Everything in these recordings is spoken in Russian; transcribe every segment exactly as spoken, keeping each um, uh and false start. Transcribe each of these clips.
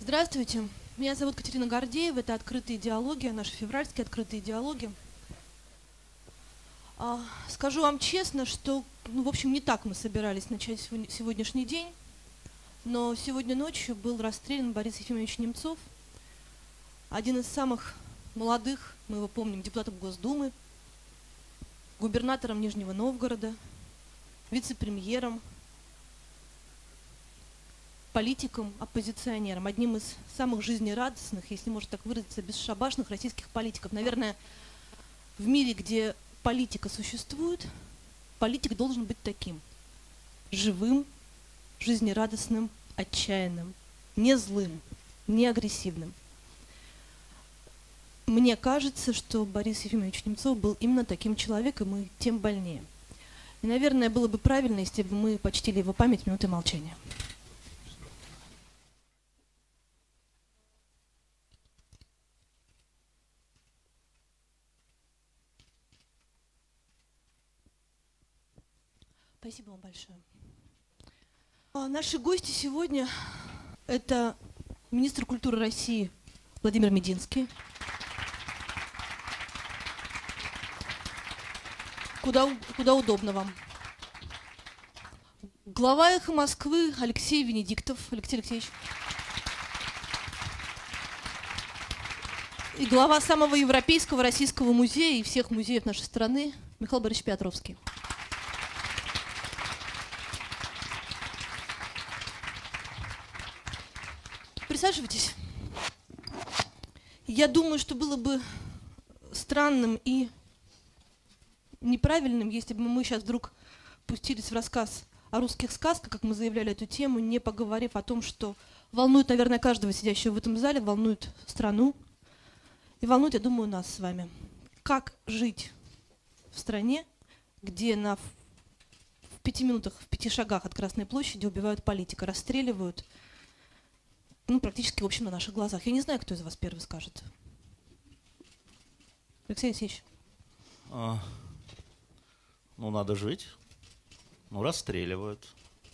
Здравствуйте, меня зовут Катерина Гордеева, это «Открытые диалоги», наши февральские «Открытые диалоги». А, скажу вам честно, что, ну, в общем, не так мы собирались начать сегодняшний день, но сегодня ночью был расстрелян Борис Ефимович Немцов, один из самых молодых, мы его помним, депутатов Госдумы, губернатором Нижнего Новгорода, вице-премьером, политиком, оппозиционером, одним из самых жизнерадостных, если можно так выразиться, бесшабашных российских политиков. Наверное, в мире, где политика существует, политик должен быть таким: живым, жизнерадостным, отчаянным, не злым, не агрессивным. Мне кажется, что Борис Ефимович Немцов был именно таким человеком, и тем больнее. И, наверное, было бы правильно, если бы мы почтили его память минутой молчания. Спасибо вам большое. А наши гости сегодня – это министр культуры России Владимир Мединский. Куда, куда удобно вам. Глава «Эхо Москвы» Алексей Венедиктов. Алексей Алексеевич. И глава самого европейского российского музея и всех музеев нашей страны Михаил Борисович Петровский. Присаживайтесь. Я думаю, что было бы странным и неправильным, если бы мы сейчас вдруг пустились в рассказ о русских сказках, как мы заявляли эту тему, не поговорив о том, что волнует, наверное, каждого сидящего в этом зале, волнует страну и волнует, я думаю, нас с вами. Как жить в стране, где на, в пяти минутах, в пяти шагах от Красной площади убивают политика, расстреливают, ну, практически, в общем, на наших глазах. Я не знаю, кто из вас первый скажет. Алексей Алексеевич. А, ну, надо жить. Ну, расстреливают.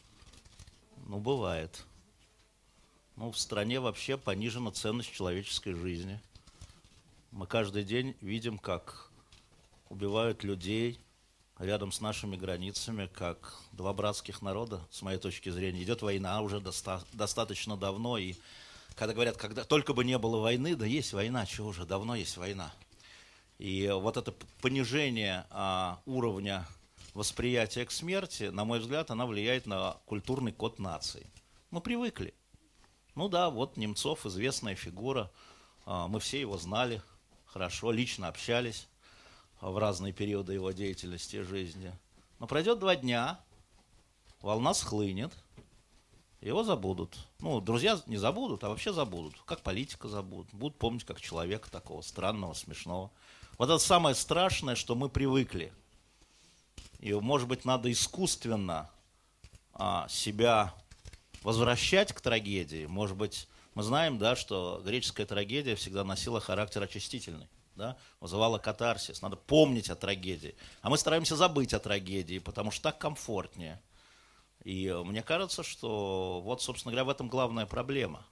Ну, бывает. Ну, в стране вообще понижена ценность человеческой жизни. Мы каждый день видим, как убивают людей рядом с нашими границами, как два братских народа, с моей точки зрения. Идет война уже доста достаточно давно, и когда говорят, когда только бы не было войны, да есть война, чего уже, давно есть война. И вот это понижение а, уровня восприятия к смерти, на мой взгляд, она влияет на культурный код нации. Мы привыкли. Ну да, вот Немцов, известная фигура, а, мы все его знали хорошо, лично общались в разные периоды его деятельности и жизни. Но пройдет два дня, волна схлынет, его забудут. Ну, друзья не забудут, а вообще забудут. Как политика забудут. Будут помнить как человека такого странного, смешного. Вот это самое страшное, что мы привыкли. И, может быть, надо искусственно а, себя возвращать к трагедии. Может быть, мы знаем, да, что греческая трагедия всегда носила характер очистительный. Да, вызывала катарсис, надо помнить о трагедии. А мы стараемся забыть о трагедии, потому что так комфортнее. И мне кажется, что вот, собственно говоря, в этом главная проблема.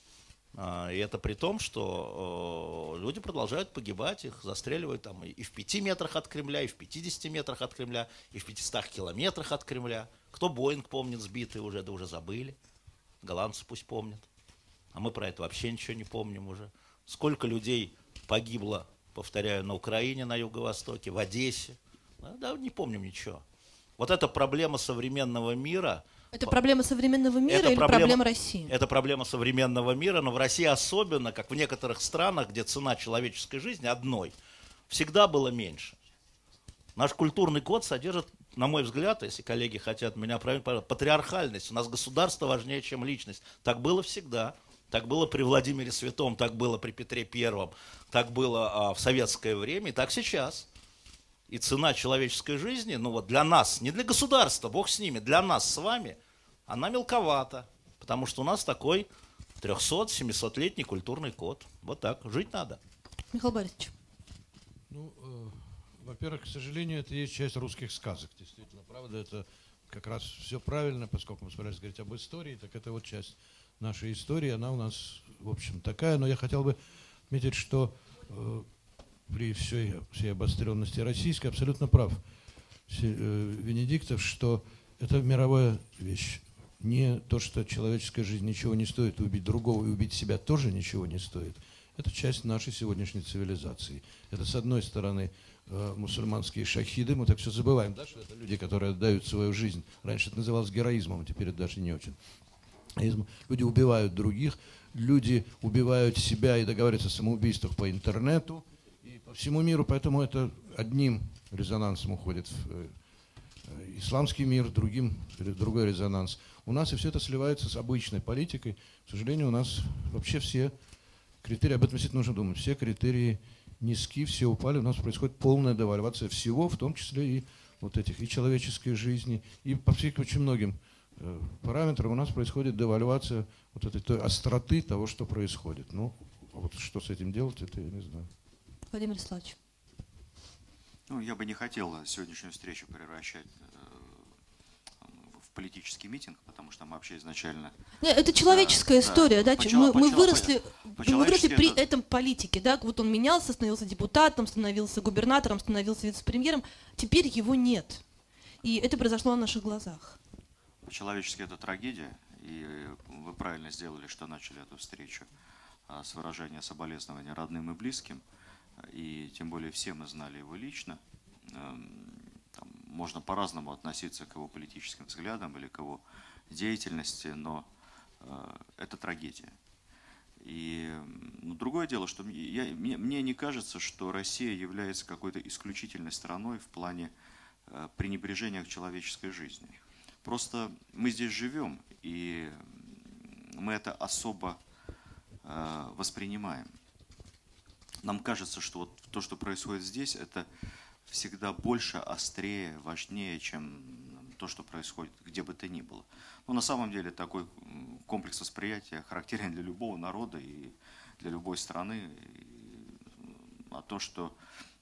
И это при том, что люди продолжают погибать, их застреливают там и в пяти метрах от Кремля, и в пятидесяти метрах от Кремля, и в пятистах километрах от Кремля. Кто Боинг помнит сбитый уже, да уже забыли. Голландцы пусть помнят. А мы про это вообще ничего не помним уже. Сколько людей погибло, повторяю, на Украине, на Юго-Востоке, в Одессе. Да, не помним ничего. Вот это проблема современного мира. Это проблема современного мира это или проблема, проблема России? Это проблема современного мира, но в России особенно, как в некоторых странах, где цена человеческой жизни одной, всегда было меньше. Наш культурный код содержит, на мой взгляд, если коллеги хотят меня правильно, патриархальность. У нас государство важнее, чем личность. Так было всегда. Так было при Владимире Святом, так было при Петре Первом, так было а, в советское время, и так сейчас. И цена человеческой жизни, ну вот для нас, не для государства, бог с ними, для нас с вами, она мелковата, потому что у нас такой трехсот-семисотлетний культурный код. Вот так, жить надо. Михаил Борисович. Ну, э, во-первых, к сожалению, это есть часть русских сказок, действительно, правда, это как раз все правильно, поскольку мы собирались говорить об истории, так это вот часть нашей истории, она у нас, в общем, такая. Но я хотел бы отметить, что э, при всей, всей обостренности российской абсолютно прав э, Венедиктов, что это мировая вещь. Не то, что человеческая жизнь ничего не стоит, и убить другого и убить себя тоже ничего не стоит. Это часть нашей сегодняшней цивилизации. Это, с одной стороны, мусульманские шахиды, мы так все забываем, да, что это люди, которые отдают свою жизнь. Раньше это называлось героизмом, а теперь это даже не очень. Люди убивают других, люди убивают себя и договариваются о самоубийствах по интернету и по всему миру, поэтому это одним резонансом уходит в исламский мир, другим, другой резонанс. У нас и все это сливается с обычной политикой. К сожалению, у нас вообще все критерии, об этом действительно нужно думать, все критерии низки, все упали, у нас происходит полная девальвация всего, в том числе и вот этих, и человеческой жизни, и по всем очень многим э, параметрам у нас происходит девальвация вот этой той остроты того, что происходит. Ну, вот что с этим делать, это я не знаю. Владимир Вячеславович. Ну, я бы не хотел сегодняшнюю встречу превращать э, в политический митинг, потому что мы вообще изначально... Нет, это человеческая да, история, да, да мы, мы выросли, мы выросли при это... этом политике, да, вот он менялся, становился депутатом, становился губернатором, становился вице-премьером, теперь его нет, и это произошло на наших глазах. По-человечески это трагедия, и вы правильно сделали, что начали эту встречу с выражения соболезнования родным и близким. И тем более все мы знали его лично. Там можно по-разному относиться к его политическим взглядам или к его деятельности, но это трагедия. И ну, другое дело, что я, мне, мне не кажется, что Россия является какой-то исключительной страной в плане пренебрежения к человеческой жизни. Просто мы здесь живем, и мы это особо воспринимаем. Нам кажется, что вот то, что происходит здесь, это всегда больше, острее, важнее, чем то, что происходит где бы то ни было. Но на самом деле такой комплекс восприятия характерен для любого народа и для любой страны. А то, что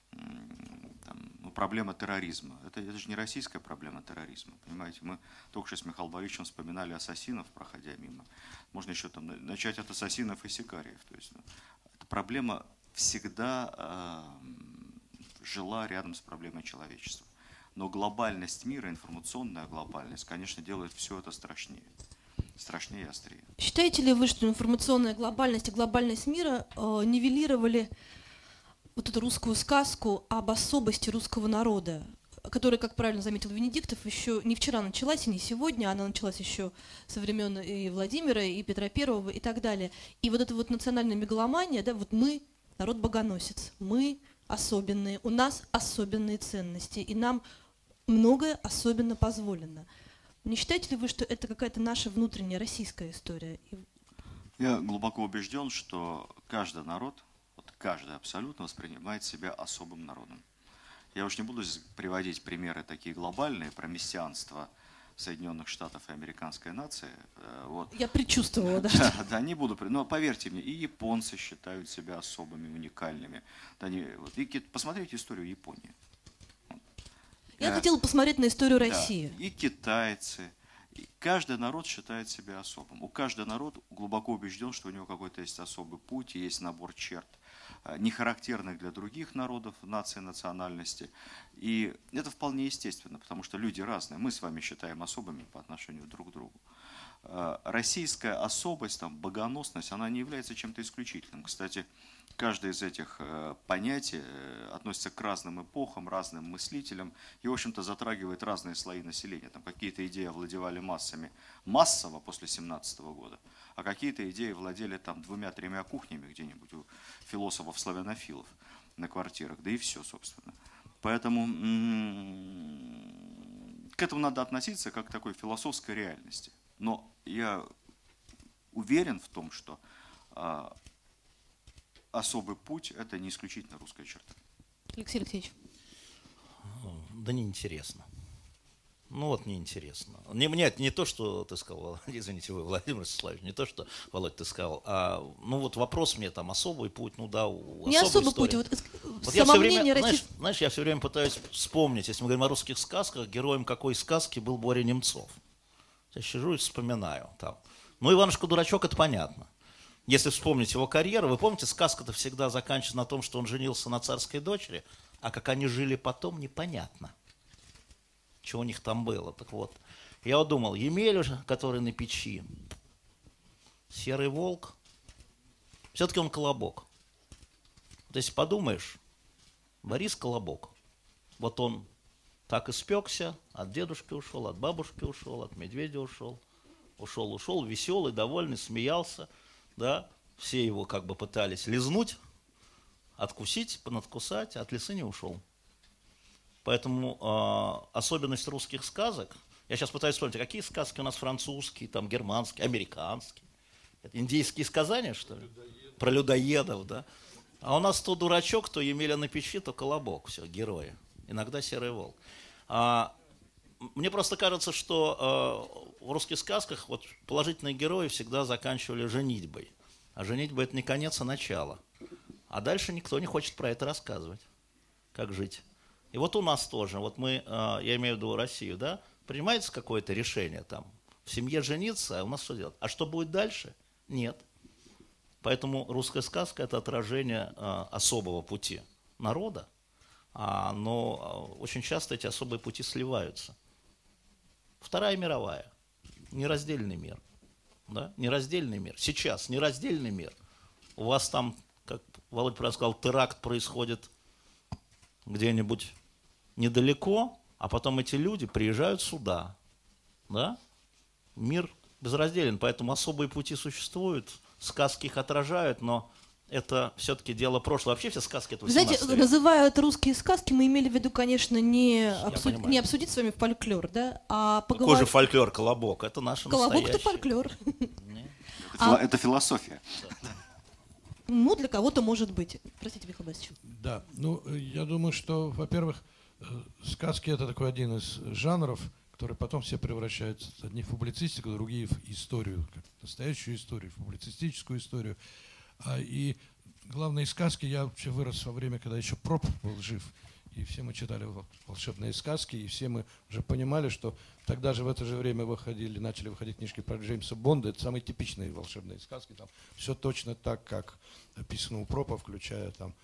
там, ну, проблема терроризма, это, это же не российская проблема терроризма. Понимаете, мы только что с Михаилом Борисовичем вспоминали ассасинов, проходя мимо. Можно еще там начать от ассасинов и сикариев. То есть, ну, это проблема всегда э, жила рядом с проблемой человечества. Но глобальность мира, информационная глобальность, конечно, делает все это страшнее. Страшнее и острее. Считаете ли вы, что информационная глобальность и глобальность мира э, нивелировали вот эту русскую сказку об особости русского народа, которая, как правильно заметил Венедиктов, еще не вчера началась и не сегодня, она началась еще со времен и Владимира, и Петра Первого, и так далее. И вот эта вот национальная мегаломания, да, вот мы народ-богоносец, мы особенные, у нас особенные ценности, и нам многое особенно позволено. Не считаете ли вы, что это какая-то наша внутренняя российская история? Я глубоко убежден, что каждый народ, вот каждый абсолютно воспринимает себя особым народом. Я уж не буду здесь приводить примеры такие глобальные про мессианство Соединенных Штатов и американской нации. Вот. Я предчувствовала, да. Да, да, не буду. Но поверьте мне, и японцы считают себя особыми, уникальными. Да, не, вот, и, посмотрите историю Японии. Я а, хотела посмотреть на историю да, России. И китайцы. И каждый народ считает себя особым. У каждого народ глубоко убежден, что у него какой-то есть особый путь, и есть набор черт, не характерных для других народов, наций, национальности. И это вполне естественно, потому что люди разные. Мы с вами считаем особыми по отношению друг к другу. Российская особость, там, богоносность, она не является чем-то исключительным. Кстати, каждое из этих понятий относится к разным эпохам, разным мыслителям и, в общем-то, затрагивает разные слои населения. Там какие-то идеи овладевали массами массово после семнадцатого года, а какие-то идеи владели там двумя-тремя кухнями где-нибудь у философов-славянофилов на квартирах, да и все, собственно. Поэтому к этому надо относиться как к такой философской реальности. Но я уверен в том, что а, особый путь – это не исключительно русская черта. Алексей Алексеевич. Да неинтересно. Ну вот неинтересно. Не, мне это не то, что ты сказал, извините вы, Владимир Ростиславович, не то, что, Володь, ты сказал, а ну вот вопрос мне там особый путь, ну да, у Не особый путь, вот, вот я все время, мнение знаешь, российских... знаешь, я все время пытаюсь вспомнить, если мы говорим о русских сказках, героем какой сказки был Боря Немцов. Я сижу и вспоминаю там. Ну, Иванушка-дурачок, это понятно. Если вспомнить его карьеру, вы помните, сказка-то всегда заканчивается на том, что он женился на царской дочери, а как они жили потом, непонятно. Что у них там было. Так вот, я вот думал, Емель, который на печи, серый волк, все-таки он колобок. Вот если подумаешь, Борис Колобок, вот он так испекся, от дедушки ушел, от бабушки ушел, от медведя ушел, ушел, ушел, веселый, довольный, смеялся, да, все его как бы пытались лизнуть, откусить, понадкусать, а от лисы не ушел. Поэтому э, особенность русских сказок, я сейчас пытаюсь вспомнить, а какие сказки у нас французские, там, германские, американские? Это индийские сказания, что ли? Людоедов. Про людоедов, да? А у нас то дурачок, то Емеля на печи, то Колобок, все, герои. Иногда серый волк. А, мне просто кажется, что э, в русских сказках вот, положительные герои всегда заканчивали женитьбой. А женитьба – это не конец, а начало. А дальше никто не хочет про это рассказывать, как жить. И вот у нас тоже, вот мы, я имею в виду Россию, да, принимается какое-то решение там, в семье жениться, а у нас что делать? А что будет дальше? Нет. Поэтому русская сказка – это отражение особого пути народа, но очень часто эти особые пути сливаются. Вторая мировая, нераздельный мир, да, нераздельный мир. Сейчас нераздельный мир. У вас там, как Володя правильно сказал, теракт происходит где-нибудь недалеко, а потом эти люди приезжают сюда. Да? Мир безразделен, поэтому особые пути существуют, сказки их отражают, но это все-таки дело прошлого. Вообще все сказки это восемнадцатый Знаете, век. называют русские сказки, мы имели в виду, конечно, не, обсуд... не обсудить с вами фольклор, да, а поговорить... Какой же фольклор, Колобок? Это наше настоящее. Колобок – это фольклор. Это, это философия. Ну, для кого-то может быть. Простите, Михаил Борисович. Да, ну, я думаю, что, во-первых, сказки – это такой один из жанров, который потом все превращаются, одни в публицистику, другие в историю, как настоящую историю, в публицистическую историю. А, и главные сказки, я вообще вырос во время, когда еще Проп был жив, и все мы читали волшебные сказки, и все мы уже понимали, что тогда же в это же время выходили, начали выходить книжки про Джеймса Бонда, это самые типичные волшебные сказки, там все точно так, как описано у Пропа, включая там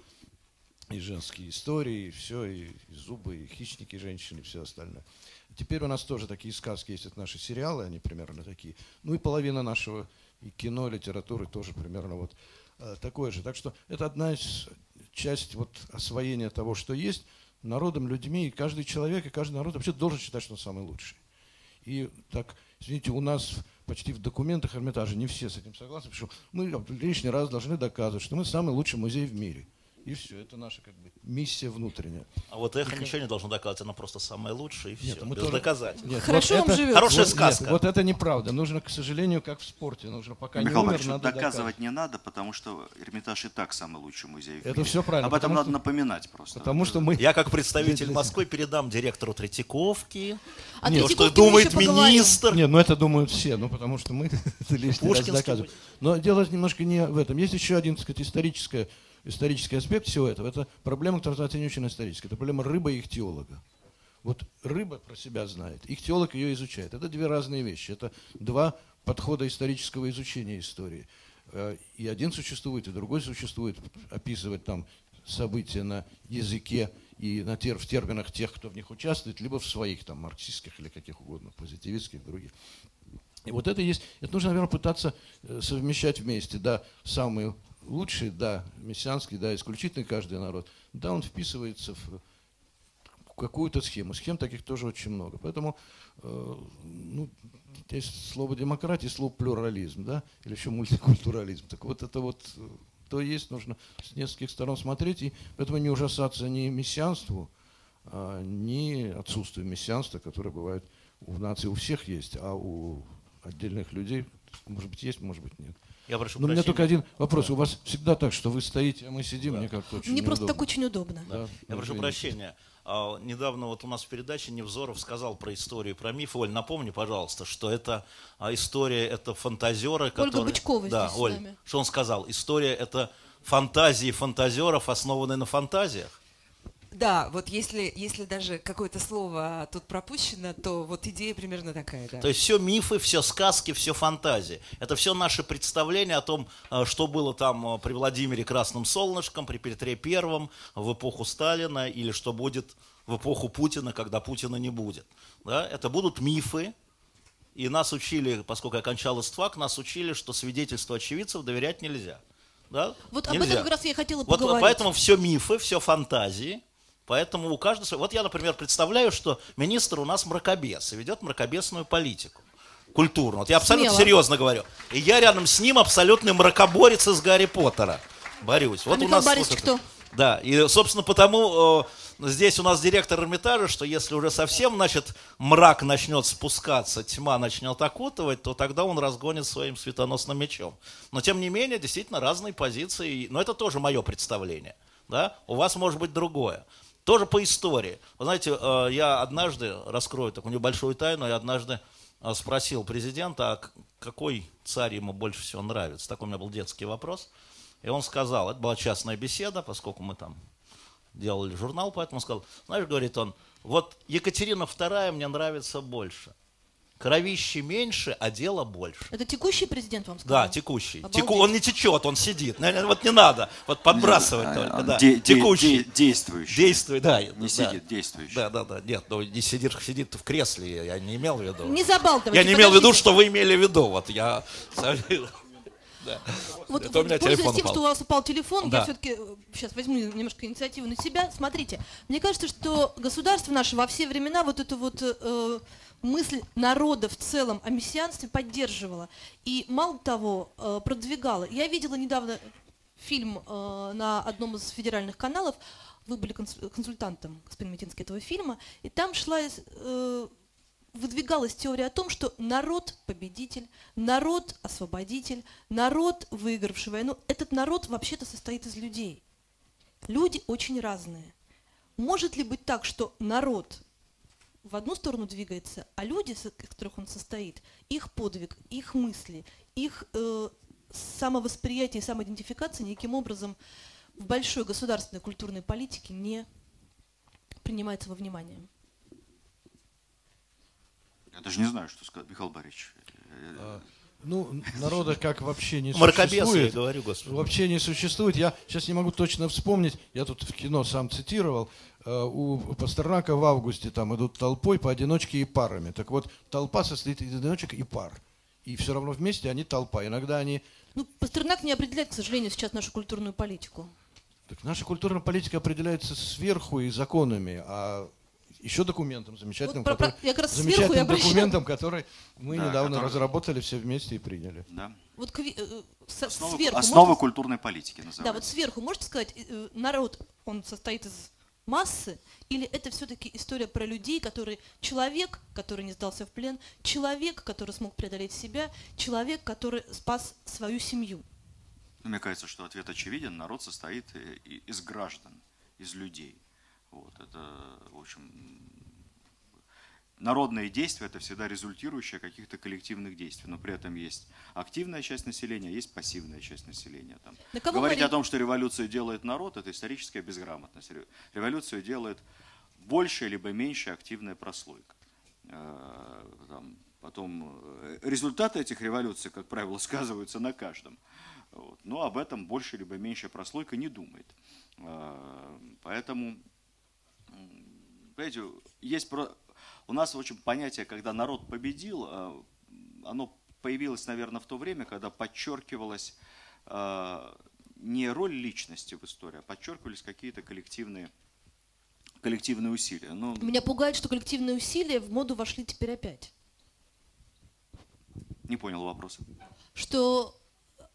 и женские истории, и все, и, и зубы, и хищники, женщины, и все остальное. Теперь у нас тоже такие сказки есть, это наши сериалы, они примерно такие. Ну и половина нашего и кино, и литературы тоже примерно вот э, такое же. Так что это одна из часть вот освоения того, что есть народом, людьми, и каждый человек, и каждый народ вообще должен считать, что он самый лучший. И так, извините, у нас почти в документах Эрмитажа не все с этим согласны, потому что мы лишний раз должны доказывать, что мы самый лучший музей в мире. И все, это наша как бы миссия внутренняя. А вот эхо и ничего не должно доказывать, оно просто самое лучшее, и все, нет, мы без тоже... доказательств. Нет, Хорошо вот вам это... живет. Хорошая вот, сказка. Нет, вот это неправда. Нужно, к сожалению, как в спорте. Нужно пока Михаил не умер, Борисович, надо доказывать доказывать. не надо, потому что Эрмитаж и так самый лучший музей в Это мире. все правильно. Об этом потому надо что- напоминать просто. Потому что мы... Я как представитель Москвы передам директору Третьяковки, О то, что Третьяковке мы думает еще поговорим. министр. Нет, ну это думают все, ну потому что мы это лишний раз Пушкинский доказываем. Но дело немножко не в этом. Есть еще один, так сказать, историческое, исторический аспект всего этого. Это проблема, которая называется не очень исторической. Это проблема рыбы и ихтиолога. Вот рыба про себя знает, ихтиолог ее изучает. Это две разные вещи. Это два подхода исторического изучения истории. И один существует, и другой существует. Описывать там события на языке и на тер, в терминах тех, кто в них участвует, либо в своих там марксистских или каких угодно, позитивистских, других. И вот это есть, это нужно, наверное, пытаться совмещать вместе. Да, самый лучший, да, мессианский, да, исключительный каждый народ, да, он вписывается в какую-то схему. Схем таких тоже очень много. Поэтому э, ну, есть слово демократия, слово плюрализм, да, или еще мультикультурализм. Так вот это вот то есть, нужно с нескольких сторон смотреть, и поэтому не ужасаться ни мессианству, а, ни отсутствию мессианства, которое бывает у нации, у всех есть, а у отдельных людей, может быть, есть, может быть, нет. Я прошу Но у меня прощения. только один вопрос. У вас всегда так, что вы стоите, а мы сидим, Да. мне как-то очень Мне просто неудобно. так очень удобно. Да. Да, Я прошу извините. прощения. А, недавно вот у нас в передаче Невзоров сказал про историю, про миф. Оль, напомни, пожалуйста, что это а, история, это фантазеры, которые... Бычкова да, здесь с Оль, нами. что он сказал? История это фантазии фантазеров, основанные на фантазиях. Да, вот если, если даже какое-то слово тут пропущено, то вот идея примерно такая, да. То есть все мифы, все сказки, все фантазии. Это все наши представления о том, э, что было там э, при Владимире Красным Солнышком, при Петре Первом, в эпоху Сталина, или что будет в эпоху Путина, когда Путина не будет. Да? Это будут мифы. И нас учили, поскольку я кончал ИСТФАК, нас учили, что свидетельству очевидцев доверять нельзя. Да? Вот об Нельзя. этом как раз я и хотела Вот поговорить. поэтому все мифы, все фантазии. Поэтому у каждого... свой- Вот я, например, представляю, что министр у нас мракобес и ведет мракобесную политику. Культурно. Вот я абсолютно Смело. серьезно говорю. И я рядом с ним абсолютный мракоборец из Гарри Поттера. Борюсь. Вот А у Михаил нас Борисович вот это- кто? Да, и, собственно, потому э, здесь у нас директор Эрмитажа, что если уже совсем, значит, мрак начнет спускаться, тьма начнет окутывать, то тогда он разгонит своим светоносным мечом. Но, тем не менее, действительно, разные позиции. Но это тоже мое представление. Да? У вас может быть другое. Тоже по истории. Вы знаете, э, я однажды, раскрою такую небольшую тайну, я однажды э, спросил президента, а к- какой царь ему больше всего нравится. Такой у меня был детский вопрос. И он сказал, это была частная беседа, поскольку мы там делали журнал, поэтому он сказал, знаешь, говорит он, вот Екатерина вторая мне нравится больше. Кровищи меньше, а дела больше. Это текущий президент вам сказал? Да, текущий. Обалдеть. Теку, он не течет, он сидит. Не, не, Вот не надо, вот подбрасывать только. Да. Де- де- Текущий. де- действующий. Действует, да. Не да. сидит, действующий. Да, да, да. Нет, ну не сидит, сидит в кресле, я, я не имел в виду. Не забалтывайте. Я не имел в виду, подождите. что вы имели в виду. Вот я... Да. Вот, Это у меня вот пользуясь телефон тем, упал. что у вас упал телефон, Да. я все-таки сейчас возьму немножко инициативу на себя. Смотрите, мне кажется, что государство наше во все времена вот эту вот э, мысль народа в целом о мессианстве поддерживало. И мало того, э, продвигало. Я видела недавно фильм э, на одном из федеральных каналов. Вы были конс- консультантом, господин Метинский, этого фильма. И там шла... э, выдвигалась теория о том, что народ победитель, народ освободитель, народ, выигравший войну, этот народ вообще-то состоит из людей. Люди очень разные. Может ли быть так, что народ в одну сторону двигается, а люди, из которых он состоит, их подвиг, их мысли, их э, самовосприятие и самоидентификация никаким образом в большой государственной культурной политике не принимается во внимание? Я даже не знаю, что сказать, Михаил Борисович. А, Ну, народа как вообще не Мракобесы, я существует. говорю, господи. Вообще не существует. Я сейчас не могу точно вспомнить. Я тут в кино сам цитировал. э, У Пастернака в августе там идут толпой поодиночке и парами. Так вот, толпа состоит из одиночек и пар. И все равно вместе они толпа. Иногда они... Ну, Пастернак не определяет, к сожалению, сейчас нашу культурную политику. Так наша культурная политика определяется сверху и законами, а еще документом замечательным, Вот про- который, про- я как раз сверху замечательным и обращаю- документом, который мы Да, недавно который- разработали все вместе и приняли. Да. Вот кви- э, с- Основы, сверху основы можете- культурной политики Да, вот называется. сверху можете сказать, э, э, народ, он состоит из массы, или это все-таки история про людей, которые человек, который не сдался в плен, человек, который смог преодолеть себя, человек, который спас свою семью. Ну, мне кажется, что ответ очевиден. Народ состоит э, и- из граждан, из людей. Вот, это, в общем, народные действия – это всегда результирующие каких-то коллективных действий, но при этом есть активная часть населения, есть пассивная часть населения. Там. На кого Говорить мы о том, что революцию делает народ – это историческая безграмотность. Ре- Революцию делает большая либо меньшая активная прослойка. Э, там, потом э, результаты этих революций, как правило, сказываются на каждом. Вот. Но об этом больше либо меньшая прослойка не думает. Э, Поэтому, м, понимаете, есть про... у нас очень понятие, когда народ победил, э, оно появилось, наверное, в то время, когда подчеркивалась э, не роль личности в истории, а подчеркивались какие-то коллективные, коллективные усилия. Ну, Меня пугает, что коллективные усилия в моду вошли теперь опять. не понял вопроса. Что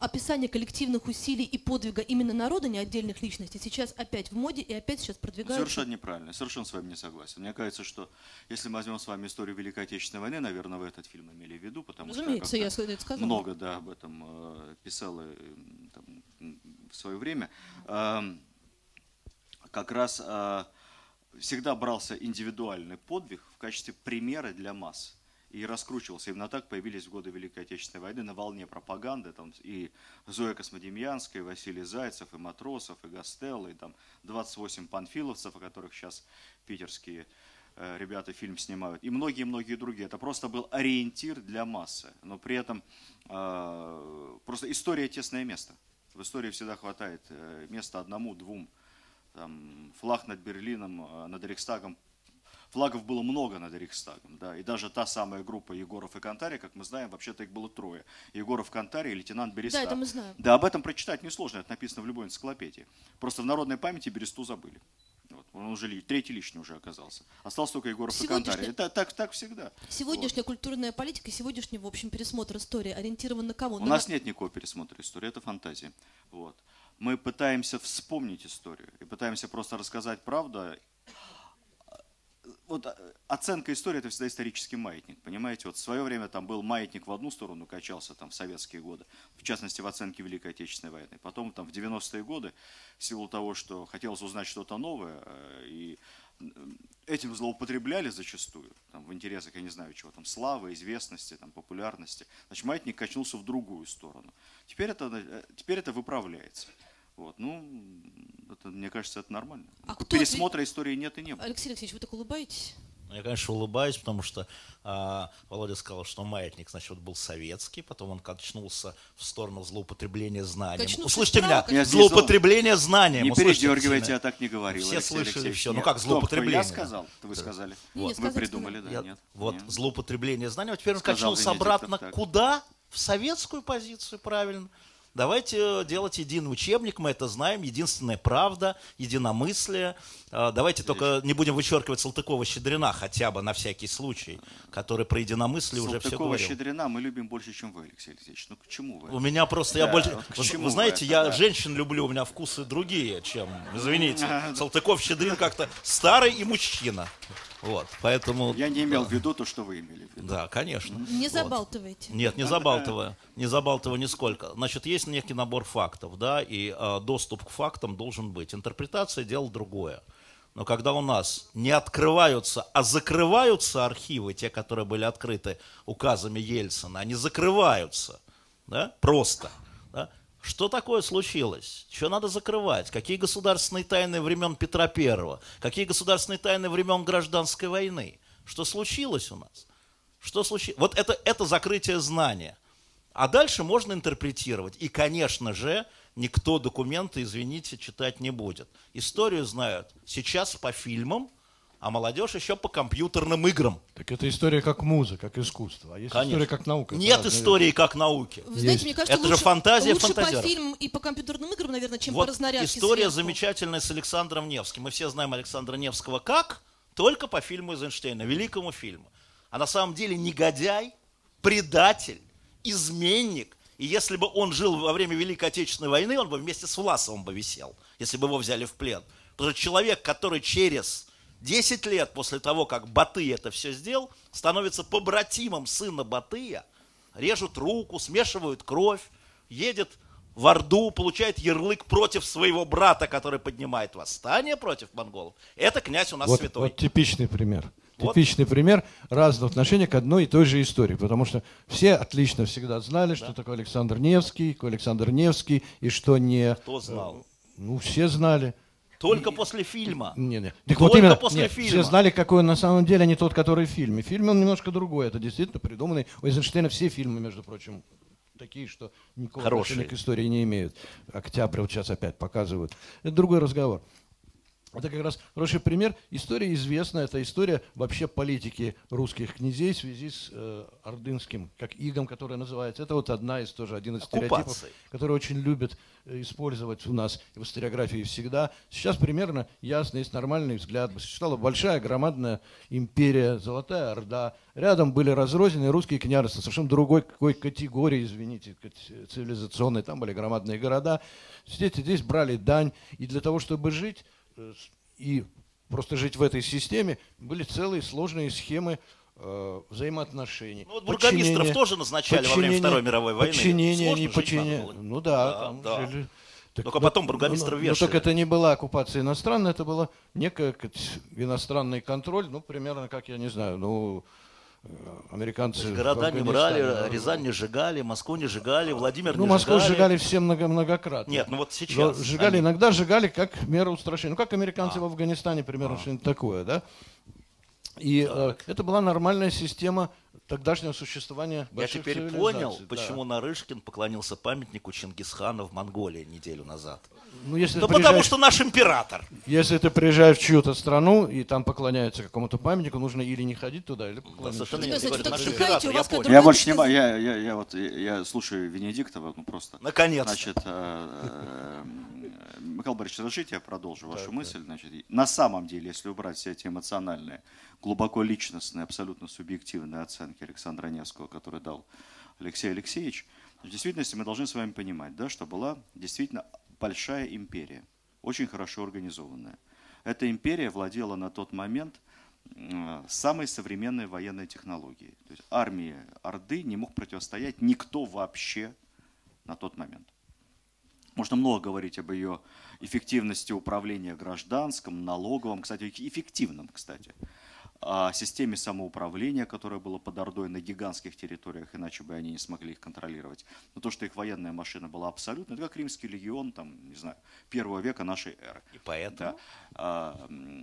описание коллективных усилий и подвига именно народа, не отдельных личностей, сейчас опять в моде и опять сейчас продвигается. Совершенно неправильно, совершенно с вами не согласен. Мне кажется, что если мы возьмем с вами историю Великой Отечественной войны, наверное, вы этот фильм имели в виду, потому Разумеется, что я я это сказала. много да, об этом э, писал э, там, в свое время. Э, как раз э, всегда брался индивидуальный подвиг в качестве примера для масс. И раскручивался. Именно так появились в годы Великой Отечественной войны на волне пропаганды. Там и Зоя Космодемьянская, и Василий Зайцев, и Матросов, и Гастелло, и там двадцать восемь панфиловцев, о которых сейчас питерские э, ребята фильм снимают. И многие-многие другие. Это просто был ориентир для массы. Но при этом э, просто история тесное место. В истории всегда хватает э, места одному, двум. Там, флаг над Берлином, э, над Рейхстагом. Флагов было много над Рейхстагом, да, и даже та самая группа Егоров и Кантарий, как мы знаем, вообще-то их было трое. Егоров, Кантарий и лейтенант Береста. Да, это мы знаем. Да, об этом прочитать несложно, это написано в любой энциклопедии. Просто в народной памяти Бересту забыли. Вот, он уже ли, третий лишний уже оказался. Остался только Егоров и Кантарий. Это так, так всегда. Сегодняшняя вот. культурная политика, сегодняшний, в общем, пересмотр истории ориентирован на кого? У на нас на... нет никакого пересмотра истории, это фантазия. Вот. Мы пытаемся вспомнить историю и пытаемся просто рассказать правду. Вот оценка истории – это всегда исторический маятник, понимаете? Вот в свое время там был маятник в одну сторону, качался там в советские годы, в частности в оценке Великой Отечественной войны. Потом там в девяностые годы, в силу того, что хотелось узнать что-то новое, и этим злоупотребляли зачастую, там, в интересах, я не знаю чего, там, славы, известности, там, популярности, значит, маятник качнулся в другую сторону. Теперь это, теперь это выправляется. Вот, ну, это, мне кажется, это нормально. А Пересмотра ответ... истории нет и не было. Алексей Алексеевич, вы так улыбаетесь? Я, конечно, улыбаюсь, потому что а, Володя сказал, что маятник, значит, вот был советский, потом он качнулся в сторону злоупотребления знанием. Качнулся Услышьте вправо, меня, качнулся. злоупотребление знанием. Не Услышьте передергивайте, меня. я так не говорил. Все Алексей слышали Алексеевич. все. Ну Нет. как Кто, злоупотребление? кто, я сказал, это вы Да. сказали. Вот. Вы придумали, да, Я- нет? Вот Нет. злоупотребление знанием. Теперь он Сказал качнулся Венедиктов обратно так. куда? В советскую позицию, правильно. Давайте делать единый учебник, мы это знаем, единственная правда, единомыслие. А, Давайте только не будем вычеркивать Салтыкова-Щедрина хотя бы на всякий случай, который про единомыслие уже все говорил. Салтыкова-Щедрина мы любим больше, чем вы, Алексей Алексеевич. Ну к чему вы? У меня просто, я Да, больше, вот к вы, чему вы знаете, вы я это, да. женщин люблю, у меня вкусы другие, чем, извините, Салтыков-Щедрин как-то старый и мужчина. Вот, поэтому... Я не имел да. в виду то, что вы имели в виду. Да, конечно. Не Вот. забалтывайте. Нет, не забалтывая, не забалтывая нисколько. Значит, есть некий набор фактов, да, и э, доступ к фактам должен быть. Интерпретация – дело другое. Но когда у нас не открываются, а закрываются архивы, те, которые были открыты указами Ельцина, они закрываются, да, просто, да. Что такое случилось? Что надо закрывать? Какие государственные тайны времен Петра Первого? Какие государственные тайны времен Гражданской войны? Что случилось у нас? Что случилось? Вот это, это закрытие знания. А дальше можно интерпретировать. И, конечно же, никто документы, извините, читать не будет. Историю знают сейчас по фильмам, а молодежь еще по компьютерным играм. Так это история как музыка, как искусство. А есть Конечно. история как наука. Нет Это разные истории как науки. Вы знаете, Есть. мне кажется, Это же лучше, фантазия лучше по фантазеров. фильмам и по компьютерным играм, наверное, чем по Вот разнарядке история сверху. замечательная с Александром Невским. Мы все знаем Александра Невского как? Только по фильму Эйзенштейна, великому фильму. А на самом деле негодяй, предатель, изменник. И если бы он жил во время Великой Отечественной войны, он бы вместе с Власовым бы висел, если бы его взяли в плен. Потому что человек, который через десять лет после того, как Батый это все сделал, становится побратимом сына Батыя, режут руку, смешивают кровь, едет в Орду, получает ярлык против своего брата, который поднимает восстание против монголов. Это князь у нас вот, святой. вот типичный пример. Вот. Типичный пример разного отношения к одной и той же истории. Потому что все отлично всегда знали, что такое Александр Невский, какой Александр Невский, и что не... Кто знал? Ну, все знали. Только после фильма. Не, не. Так Только вот именно, после нет, фильма. все знали, какой он на самом деле, а не тот, который в фильме. В фильме он немножко другой. Это действительно придуманный. У Эйзенштейна все фильмы, между прочим, такие, что никакого Хорошие. отношения к истории не имеют. Октябрь вот сейчас опять показывают. Это другой разговор. Это как раз хороший пример. История известная, это история вообще политики русских князей в связи с э, ордынским, как игом, которое называется. Это вот одна из тоже, один из Оккупацией. стереотипов, который очень любят э, использовать у нас в историографии всегда. Сейчас примерно ясно, есть нормальный взгляд. Существовала большая, громадная империя, Золотая Орда. Рядом были разрозненные русские княжества, совершенно другой какой категории, извините, цивилизационной. Там были громадные города. Здесь, здесь брали дань. И для того, чтобы жить и просто жить в этой системе, были целые сложные схемы э, взаимоотношений. Ну, вот бургомистров тоже назначали во время Второй мировой войны. Подчинение, не подчинение. Ну да, да, там да. жили. Так, Только да, потом бургомистров ну, вешали. Ну, только это не была оккупация иностранная, это было некий иностранный контроль, ну, примерно, как, я не знаю, ну, американцы... Города не брали, Рязань не сжигали, Москву не сжигали, Владимир ну, не Москву сжигали. сжигали все много, многократно. Нет, ну вот сейчас. Сжигали, они... иногда сжигали как мера устрашения. Ну, как американцы а. в Афганистане, примерно, а. что-нибудь такое, да? И э, это была нормальная система тогдашнего существования Я больших теперь цивилизаций. понял, Да. почему Нарышкин поклонился памятнику Чингисхана в Монголии неделю назад. Ну, если Да ты потому приезжаешь- что наш император. Если ты приезжаешь в чью-то страну, и там поклоняются какому-то памятнику, нужно или не ходить туда, или поклоняться. совершенно Нет, нет, кстати, говорит, так наш вздыхаете, император, у я вас понял. как Я другая больше не точка могу, я, я, я, вот, я, я слушаю Венедиктова, ну просто. Наконец-то. Значит, э, э, Михаил Борисович, разрешите я продолжу вашу мысль. Значит, на самом деле, если убрать все эти эмоциональные, глубоко личностные, абсолютно субъективные оценки Александра Невского, который дал Алексей Алексеевич, в действительности мы должны с вами понимать, да, что была действительно большая империя, очень хорошо организованная. Эта империя владела на тот момент самой современной военной технологией. То есть армии Орды не мог противостоять никто вообще на тот момент. Можно много говорить об ее эффективности управления гражданском, налоговым, кстати, эффективном, кстати, о системе самоуправления, которое было под Ордой на гигантских территориях, иначе бы они не смогли их контролировать. Но то, что их военная машина была абсолютно, это как Римский легион, там, не знаю, первого века нашей эры. И поэтому? Да.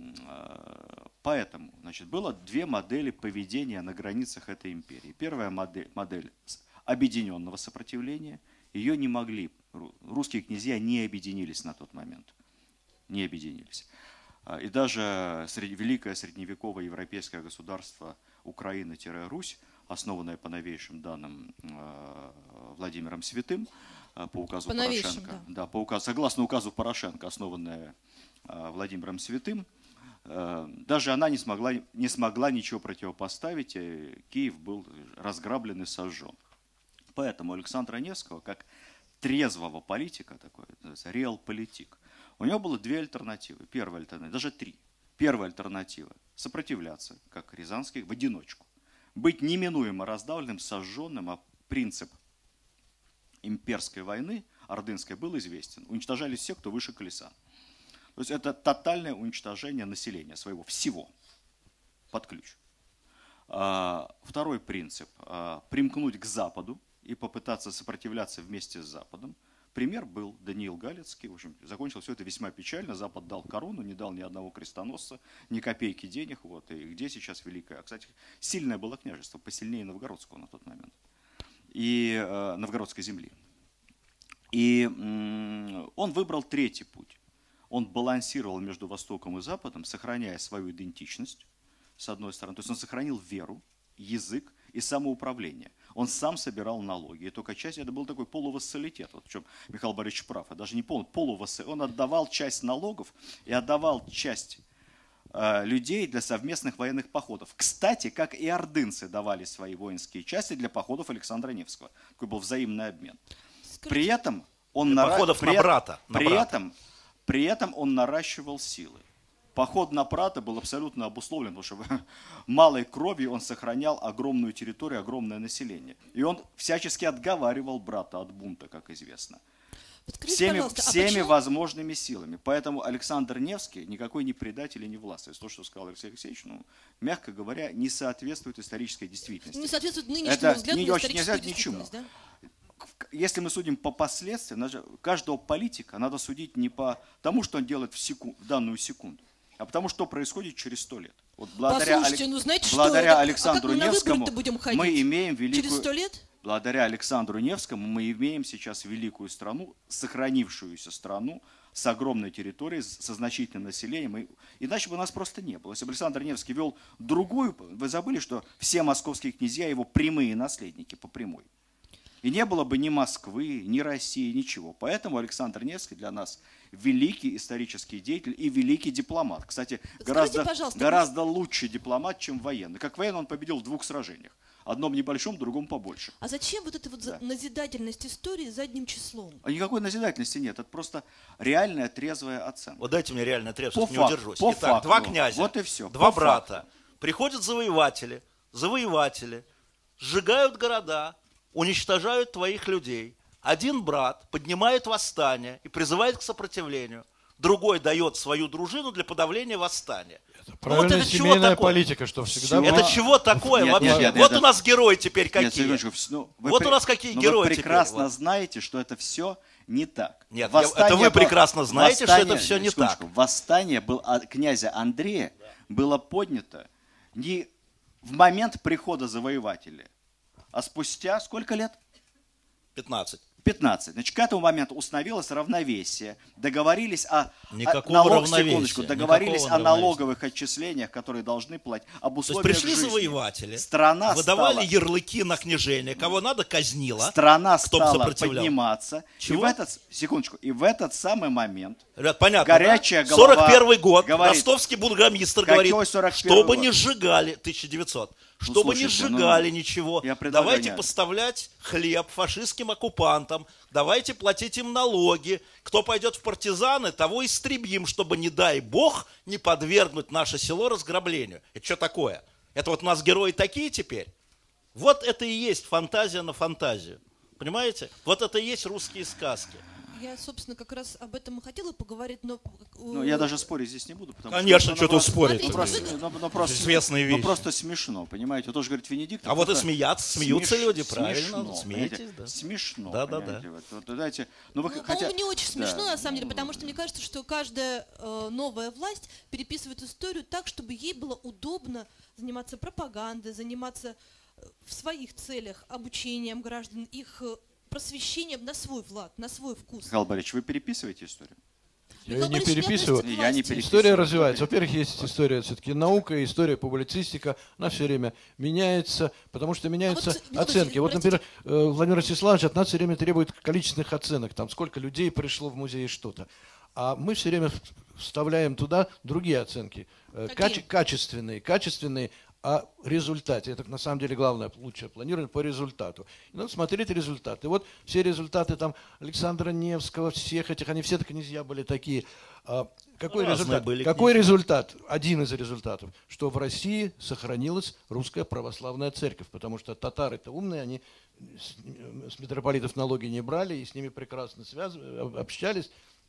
Поэтому, значит, было две модели поведения на границах этой империи. Первая модель, модель объединенного сопротивления. Ее не могли, русские князья не объединились на тот момент, не объединились. И даже среди, великое средневековое европейское государство Украина-Русь, основанное по новейшим данным Владимиром Святым, по указу по Порошенко, да. Да, по указу, согласно указу Порошенко, основанное Владимиром Святым, даже она не смогла, не смогла ничего противопоставить, и Киев был разграблен и сожжен. Поэтому Александра Невского, как трезвого политика, такой, реал-политик, у него было две альтернативы. Первая альтернатива, даже три. Первая альтернатива – сопротивляться, как Рязанский, в одиночку. Быть неминуемо раздавленным, сожженным, а принцип имперской войны, ордынской, был известен. Уничтожались все, кто выше колеса. То есть это тотальное уничтожение населения своего, всего, под ключ. Второй принцип – примкнуть к Западу и попытаться сопротивляться вместе с Западом. Пример был Даниил Галицкий. В общем, закончил все это весьма печально. Запад дал корону, не дал ни одного крестоносца, ни копейки денег. Вот. И где сейчас великое? А, кстати, сильное было княжество, посильнее Новгородского на тот момент. И э, Новгородской земли. И э, он выбрал третий путь. Он балансировал между Востоком и Западом, сохраняя свою идентичность, с одной стороны. То есть он сохранил веру, язык и самоуправление. Он сам собирал налоги. И только часть, это был такой полувассалитет. Вот в чем Михаил Борисович прав. Это даже не полный, полувассалитет. Он отдавал часть налогов и отдавал часть э, людей для совместных военных походов. Кстати, как и ордынцы давали свои воинские части для походов Александра Невского. Такой был взаимный обмен. При этом он, нара... походов при... на брата, на при, брата. Этом, при этом он наращивал силы. Поход на брата был абсолютно обусловлен, потому что малой кровью он сохранял огромную территорию, огромное население. И он всячески отговаривал брата от бунта, как известно. Подскажите, Всеми, пожалуйста, а всеми почему- возможными силами. Поэтому Александр Невский никакой не предатель и не властный. То, что сказал Алексей Алексеевич, ну, мягко говоря, не соответствует исторической действительности. Не соответствует нынешнему Это взгляду не на очень- историческую нельзя ничему. действительность, да? Если мы судим по последствиям, значит, каждого политика надо судить не по тому, что он делает в, секунд, в данную секунду, а потому что происходит через сто лет. Вот благодаря Послушайте, Алек- ну знаете что, благодаря это- Александру а как мы на Невскому выборы-то будем ходить? мы имеем великую... Через сто лет? благодаря Александру Невскому мы имеем сейчас великую страну, сохранившуюся страну, с огромной территорией, со значительным населением. И, иначе бы у нас просто не было. Если бы Александр Невский вел другую, вы забыли, что все московские князья его прямые наследники по прямой. И не было бы ни Москвы, ни России, ничего. Поэтому Александр Невский для нас великий исторический деятель и великий дипломат. Кстати, гораздо, гораздо лучший дипломат, чем военный. Как военный он победил в двух сражениях. Одном небольшом, другом побольше. А зачем вот эта вот да. назидательность истории задним числом? А никакой назидательности нет. Это просто реальная трезвая оценка. Вот дайте мне реальную трезвость, по не факт, удержусь. По Итак, факту. Два князя, вот и все. два по брата. Факту. Приходят завоеватели, завоеватели, сжигают города, уничтожают твоих людей. Один брат поднимает восстание и призывает к сопротивлению. Другой дает свою дружину для подавления восстания. Это правильная вот это семейная политика, что всегда... Это была... чего такое нет, вообще? нет, нет, вот нет, у нас герои теперь какие. Нет, ну, вот при... у нас какие ну, герои вы прекрасно теперь. знаете, что это все не так. Нет, я, это вы прекрасно знаете, восстание, что это все не так. Восстание был, князя Андрея было поднято не в момент прихода завоевателя, а спустя сколько лет? пятнадцать. пятнадцать. Значит, к этому моменту установилось равновесие, договорились о, Никакого о налог, равновесия. секундочку, договорились Никакого о налоговых отчислениях, которые должны платить, об условиях То есть пришли жизни. завоеватели, Страна выдавали стала, ярлыки на княжение, кого надо казнила, страна кто стала подниматься. Чего? И в этот, секундочку, и в этот самый момент Ребят, понятно, горячая да? голова сорок первый год, говорит, ростовский бургомистр говорит, чтобы год? не сжигали, тысяча девятьсот, Ну, чтобы слушайте, не сжигали ну, ничего, я предлагаю, давайте нет. поставлять хлеб фашистским оккупантам, давайте платить им налоги, кто пойдет в партизаны, того истребим, чтобы, не дай бог, не подвергнуть наше село разграблению. Это что такое? Это вот у нас герои такие теперь? Вот это и есть фантазия на фантазию. Понимаете? Вот это и есть русские сказки. Я, собственно, как раз об этом и хотела поговорить, но... Ну, я даже спорить здесь не буду, потому Конечно, что... что тут спорить. Ну, просто, ну, ну, просто, известные вещи. Ну, просто смешно, понимаете? Вот тоже говорит Венедикт. А вот и смеяться, смеются смеш... люди, правильно, смешно, смейтесь. Да. Смешно, да, да, да. Вот, вот, знаете, ну, вы ну, хотя... по-моему, не очень смешно, да. на самом деле, потому что мне кажется, что каждая э, новая власть переписывает историю так, чтобы ей было удобно заниматься пропагандой, заниматься э, в своих целях обучением граждан, их... Э, просвещением на свой влад, на свой вкус. Михаил Борисович, вы переписываете историю? Я ее не переписываю. Я не переписываю. История развивается. Во-первых, есть история все-таки наука, история публицистика. Она все время меняется, потому что меняются а вот, оценки. Вот, простите. например, Владимир Ростиславович от нас все время требует количественных оценок. Там сколько людей пришло в музей, что-то. А мы все время вставляем туда другие оценки. Каче- качественные, качественные. О результате. Это на самом деле главное, лучшее планирование по результату. И надо смотреть результаты. Вот все результаты там Александра Невского, всех этих, они все князья были такие. А какой Разные результат? были Какой князья. результат? Один из результатов, что в России сохранилась русская православная церковь, потому что татары-то умные, они с, с митрополитов налоги не брали, и с ними прекрасно связывались, общались.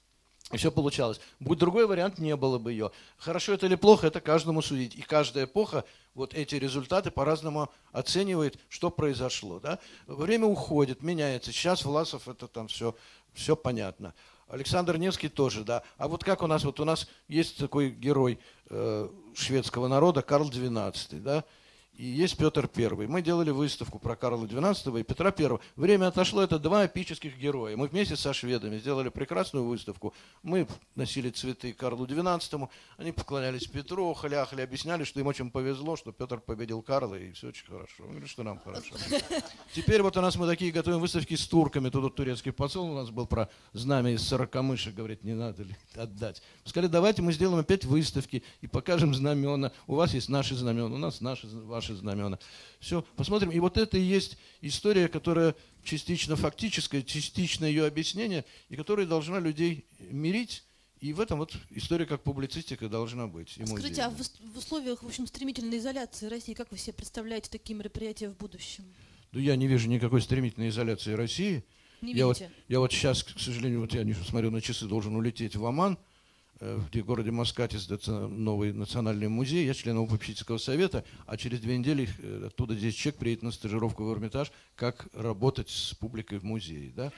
И все получалось. Будь другой вариант, не было бы ее. Хорошо это или плохо, это каждому судить. И каждая эпоха вот эти результаты по-разному оценивает, что произошло. Да? Время уходит, меняется. Сейчас Власов, это там все, все понятно. Александр Невский тоже, да. А вот как у нас, вот у нас есть такой герой э, шведского народа Карл двенадцатый, да. И есть Петр Первый. Мы делали выставку про Карла двенадцатого и Петра Первого. Время отошло, это два эпических героя. Мы вместе со шведами сделали прекрасную выставку. Мы носили цветы Карлу двенадцатому, они поклонялись Петру, хляхали, объясняли, что им очень повезло, что Петр победил Карла, и все очень хорошо. Мы говорили, что нам хорошо. Теперь вот у нас мы такие готовим выставки с турками. Тут турецкий посол у нас был про знамя из Сорокомыша, говорит, не надо ли отдать. Сказали, давайте мы сделаем опять выставки и покажем знамена. У вас есть наши знамена, у нас наши, ваши знамена. Все, посмотрим. И вот это и есть история, которая частично фактическая, частично ее объяснение, и которая должна людей мирить. И в этом вот история как публицистика должна быть. И скажите, а в, в условиях, в общем, стремительной изоляции России, как вы себе представляете такие мероприятия в будущем? Да я не вижу никакой стремительной изоляции России. Не я, вот, видите? я вот сейчас, к сожалению, вот я не смотрю на часы, должен улететь в Оман, где в городе Маскате создается новый национальный музей. Я член попечительского совета, а через две недели оттуда здесь человек приедет на стажировку в Эрмитаж, как работать с публикой в музее. Да?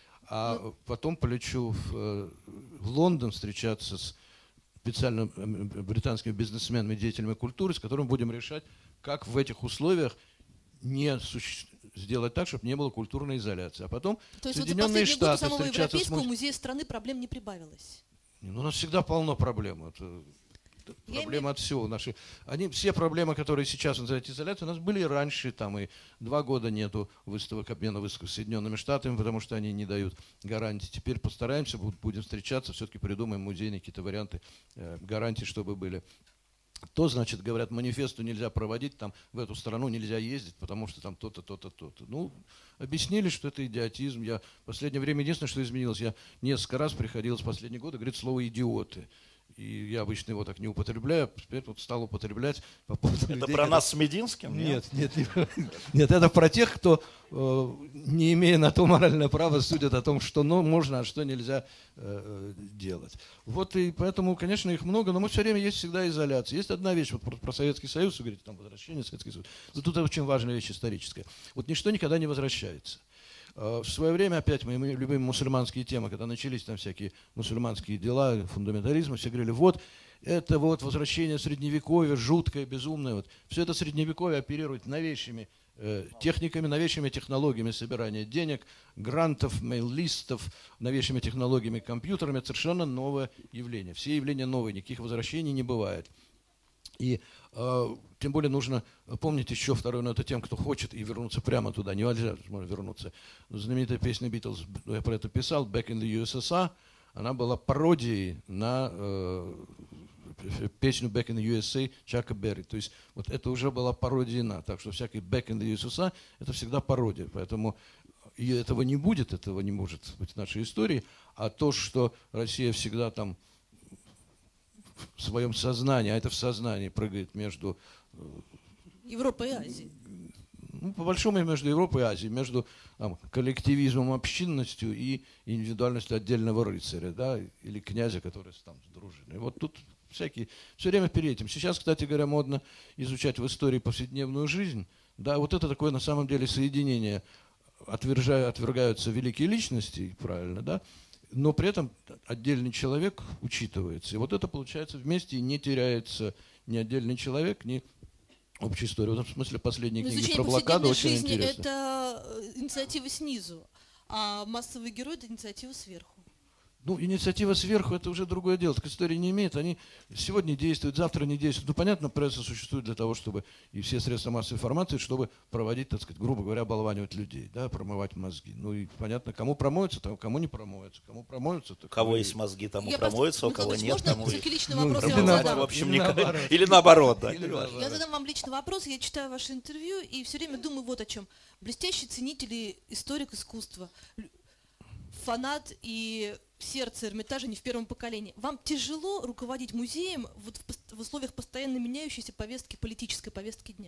А ну, потом полечу в, в Лондон встречаться с специально британскими бизнесменами, деятелями культуры, с которыми будем решать, как в этих условиях не, суще... сделать так, чтобы не было культурной изоляции. А потом То есть вот за Соединенные последний год у Штаты самого встречаться с Европейского музеем. музея страны проблем не прибавилось. Ну, у нас всегда полно проблем. Это Я проблемы имею- от всего. Наши, они, все проблемы, которые сейчас называют изоляцией, у нас были и раньше. Там и два года нету выставок обмена выставок с Соединенными Штатами, потому что они не дают гарантий. Теперь постараемся, будем встречаться, все-таки придумаем музейные какие-то варианты э, гарантий, чтобы были. То, значит, говорят, манифесту нельзя проводить, там в эту страну нельзя ездить, потому что там то-то, то-то, то-то. Ну, объяснили, что это идиотизм. Я в последнее время единственное, что изменилось, я несколько раз приходилось в последние годы говорить слово «идиоты». И я обычно его так не употребляю, теперь вот стал употреблять по поводу Это людей, про которые- нас с Мединским? Нет, нет, нет, нет, это про тех, кто, э, не имея на то моральное право, судят о том, что ну, можно, а что нельзя э, делать. Вот и поэтому, конечно, их много, но мы все время есть всегда изоляция. Есть одна вещь, вот про, про Советский Союз, вы говорите, там возвращение Советского Союза. Но тут очень важная вещь историческая. Вот ничто никогда не возвращается. В свое время, опять, мои любимые мусульманские темы, когда начались там всякие мусульманские дела, фундаментализм, все говорили, вот, это вот возвращение средневековья, жуткое, безумное. Вот. Все это средневековье оперирует новейшими э, техниками, новейшими технологиями собирания денег, грантов, мейл-листов, новейшими технологиями, компьютерами. Это совершенно новое явление. Все явления новые, никаких возвращений не бывает. И э, тем более нужно помнить еще вторую, но это тем, кто хочет и вернуться прямо туда. Нельзя можно вернуться. Знаменитая песня Beatles, я про это писал, Back in the ю эс эс ар, она была пародией на э, песню Back in the ю эс эй Чака Берри. То есть вот это уже была пародия на. Так что всякий Back in the ю эс эс ар это всегда пародия. Поэтому и этого не будет, этого не может быть в нашей истории. А то, что Россия всегда там в своем сознании, а это в сознании прыгает между, Европа и Азия. ну, по большому между Европой и Азией, между там, коллективизмом, общинностью и индивидуальностью отдельного рыцаря, да, или князя, который там с дружиной. Вот тут всякие, все время перед этим. Сейчас, кстати говоря, модно изучать в истории повседневную жизнь. Да, вот это такое на самом деле соединение. Отвержая, отвергаются великие личности, правильно, да, но при этом отдельный человек учитывается. И вот это получается вместе, и не теряется ни отдельный человек, ни общая история. В этом смысле последние Но книги изучение про блокаду повседневной очень жизни – интересны. это инициатива снизу, а массовый герой – это инициатива сверху. Ну, инициатива сверху – это уже другое дело. Так история не имеет. Они сегодня действуют, завтра не действуют. Ну, понятно, пресса существует для того, чтобы, и все средства массовой информации, чтобы проводить, так сказать, грубо говоря, оболванивать людей, да, промывать мозги. Ну, и понятно, кому промоются, тому, кому не промоются. Кому промоются, У так кого и- есть мозги, тому Я промоется, у просто- кого Михаил нет, Ильич, можно тому и все-таки личный Ну, вопрос я или вам наоборот. задам? в общем, Или никогда- наоборот. или наоборот, да. Или наоборот. Я задам вам личный вопрос, я читаю ваше интервью и все время думаю вот о чем. Блестящий ценитель и историк искусства, лю- фанат и сердце Эрмитажа не в первом поколении. Вам тяжело руководить музеем вот в, пос- в условиях постоянно меняющейся повестки, политической повестки дня?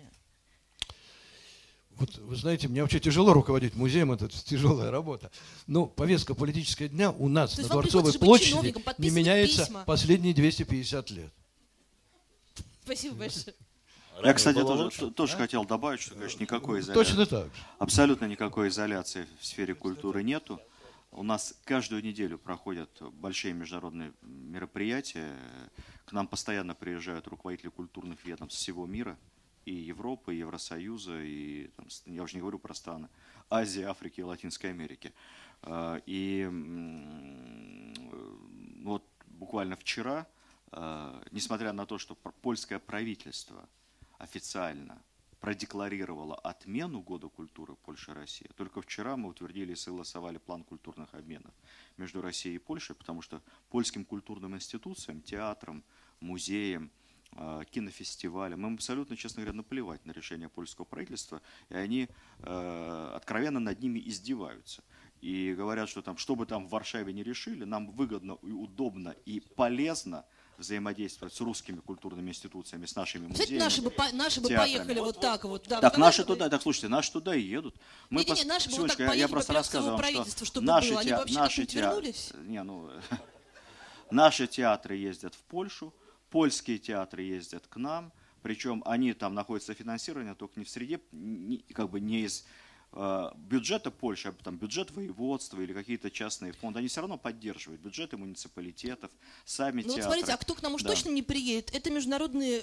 Вот, вы знаете, мне вообще тяжело руководить музеем, это тяжелая работа. Но повестка политического дня у нас То на есть вам Дворцовой приходится быть площади чиновником, не подписывать меняется письма. последние двести пятьдесят лет. Спасибо большое. Я, Ранее кстати, было тоже, лучше. т- тоже хотел добавить, что, конечно, никакой изоляции, Точно так же. абсолютно никакой изоляции в сфере культуры нету. У нас каждую неделю проходят большие международные мероприятия. К нам постоянно приезжают руководители культурных ведомств всего мира, и Европы, и Евросоюза, и там, с- я уже не говорю про страны Азии, Африки и Латинской Америки. А, И м, вот буквально вчера, а, несмотря на то, что пр- польское правительство официально продекларировала отмену Года культуры Польши и России. Только вчера мы утвердили и согласовали план культурных обменов между Россией и Польшей, потому что польским культурным институциям, театрам, музеям, э, кинофестивалям им абсолютно, честно говоря, наплевать на решение польского правительства, и они э, откровенно над ними издеваются. И говорят, что там, что бы там в Варшаве не решили, нам выгодно и удобно и полезно взаимодействовать с русскими культурными институциями, с нашими Кстати, музеями. наши бы, по- наши бы театрами. поехали вот, так вот. Да, Так вы наши согласны? туда, так слушайте, наши туда и едут. Мы Не-не-не, пос- наши бы вот Секундочку, так я- я поехали просто по рассказываю вам, правительству, что чтобы наши, было. Они теа- вообще наши, как-нибудь теа- вернулись? Не, ну, наши театры ездят в Польшу, польские театры ездят к нам, причем они там находятся финансирование только не в среде, не- как бы не из э, бюджета Польши, а там бюджет воеводства или какие-то частные фонды, они все равно поддерживают бюджеты муниципалитетов, сами Ну вот театры. смотрите, а кто к нам уж Да. точно не приедет? Это международные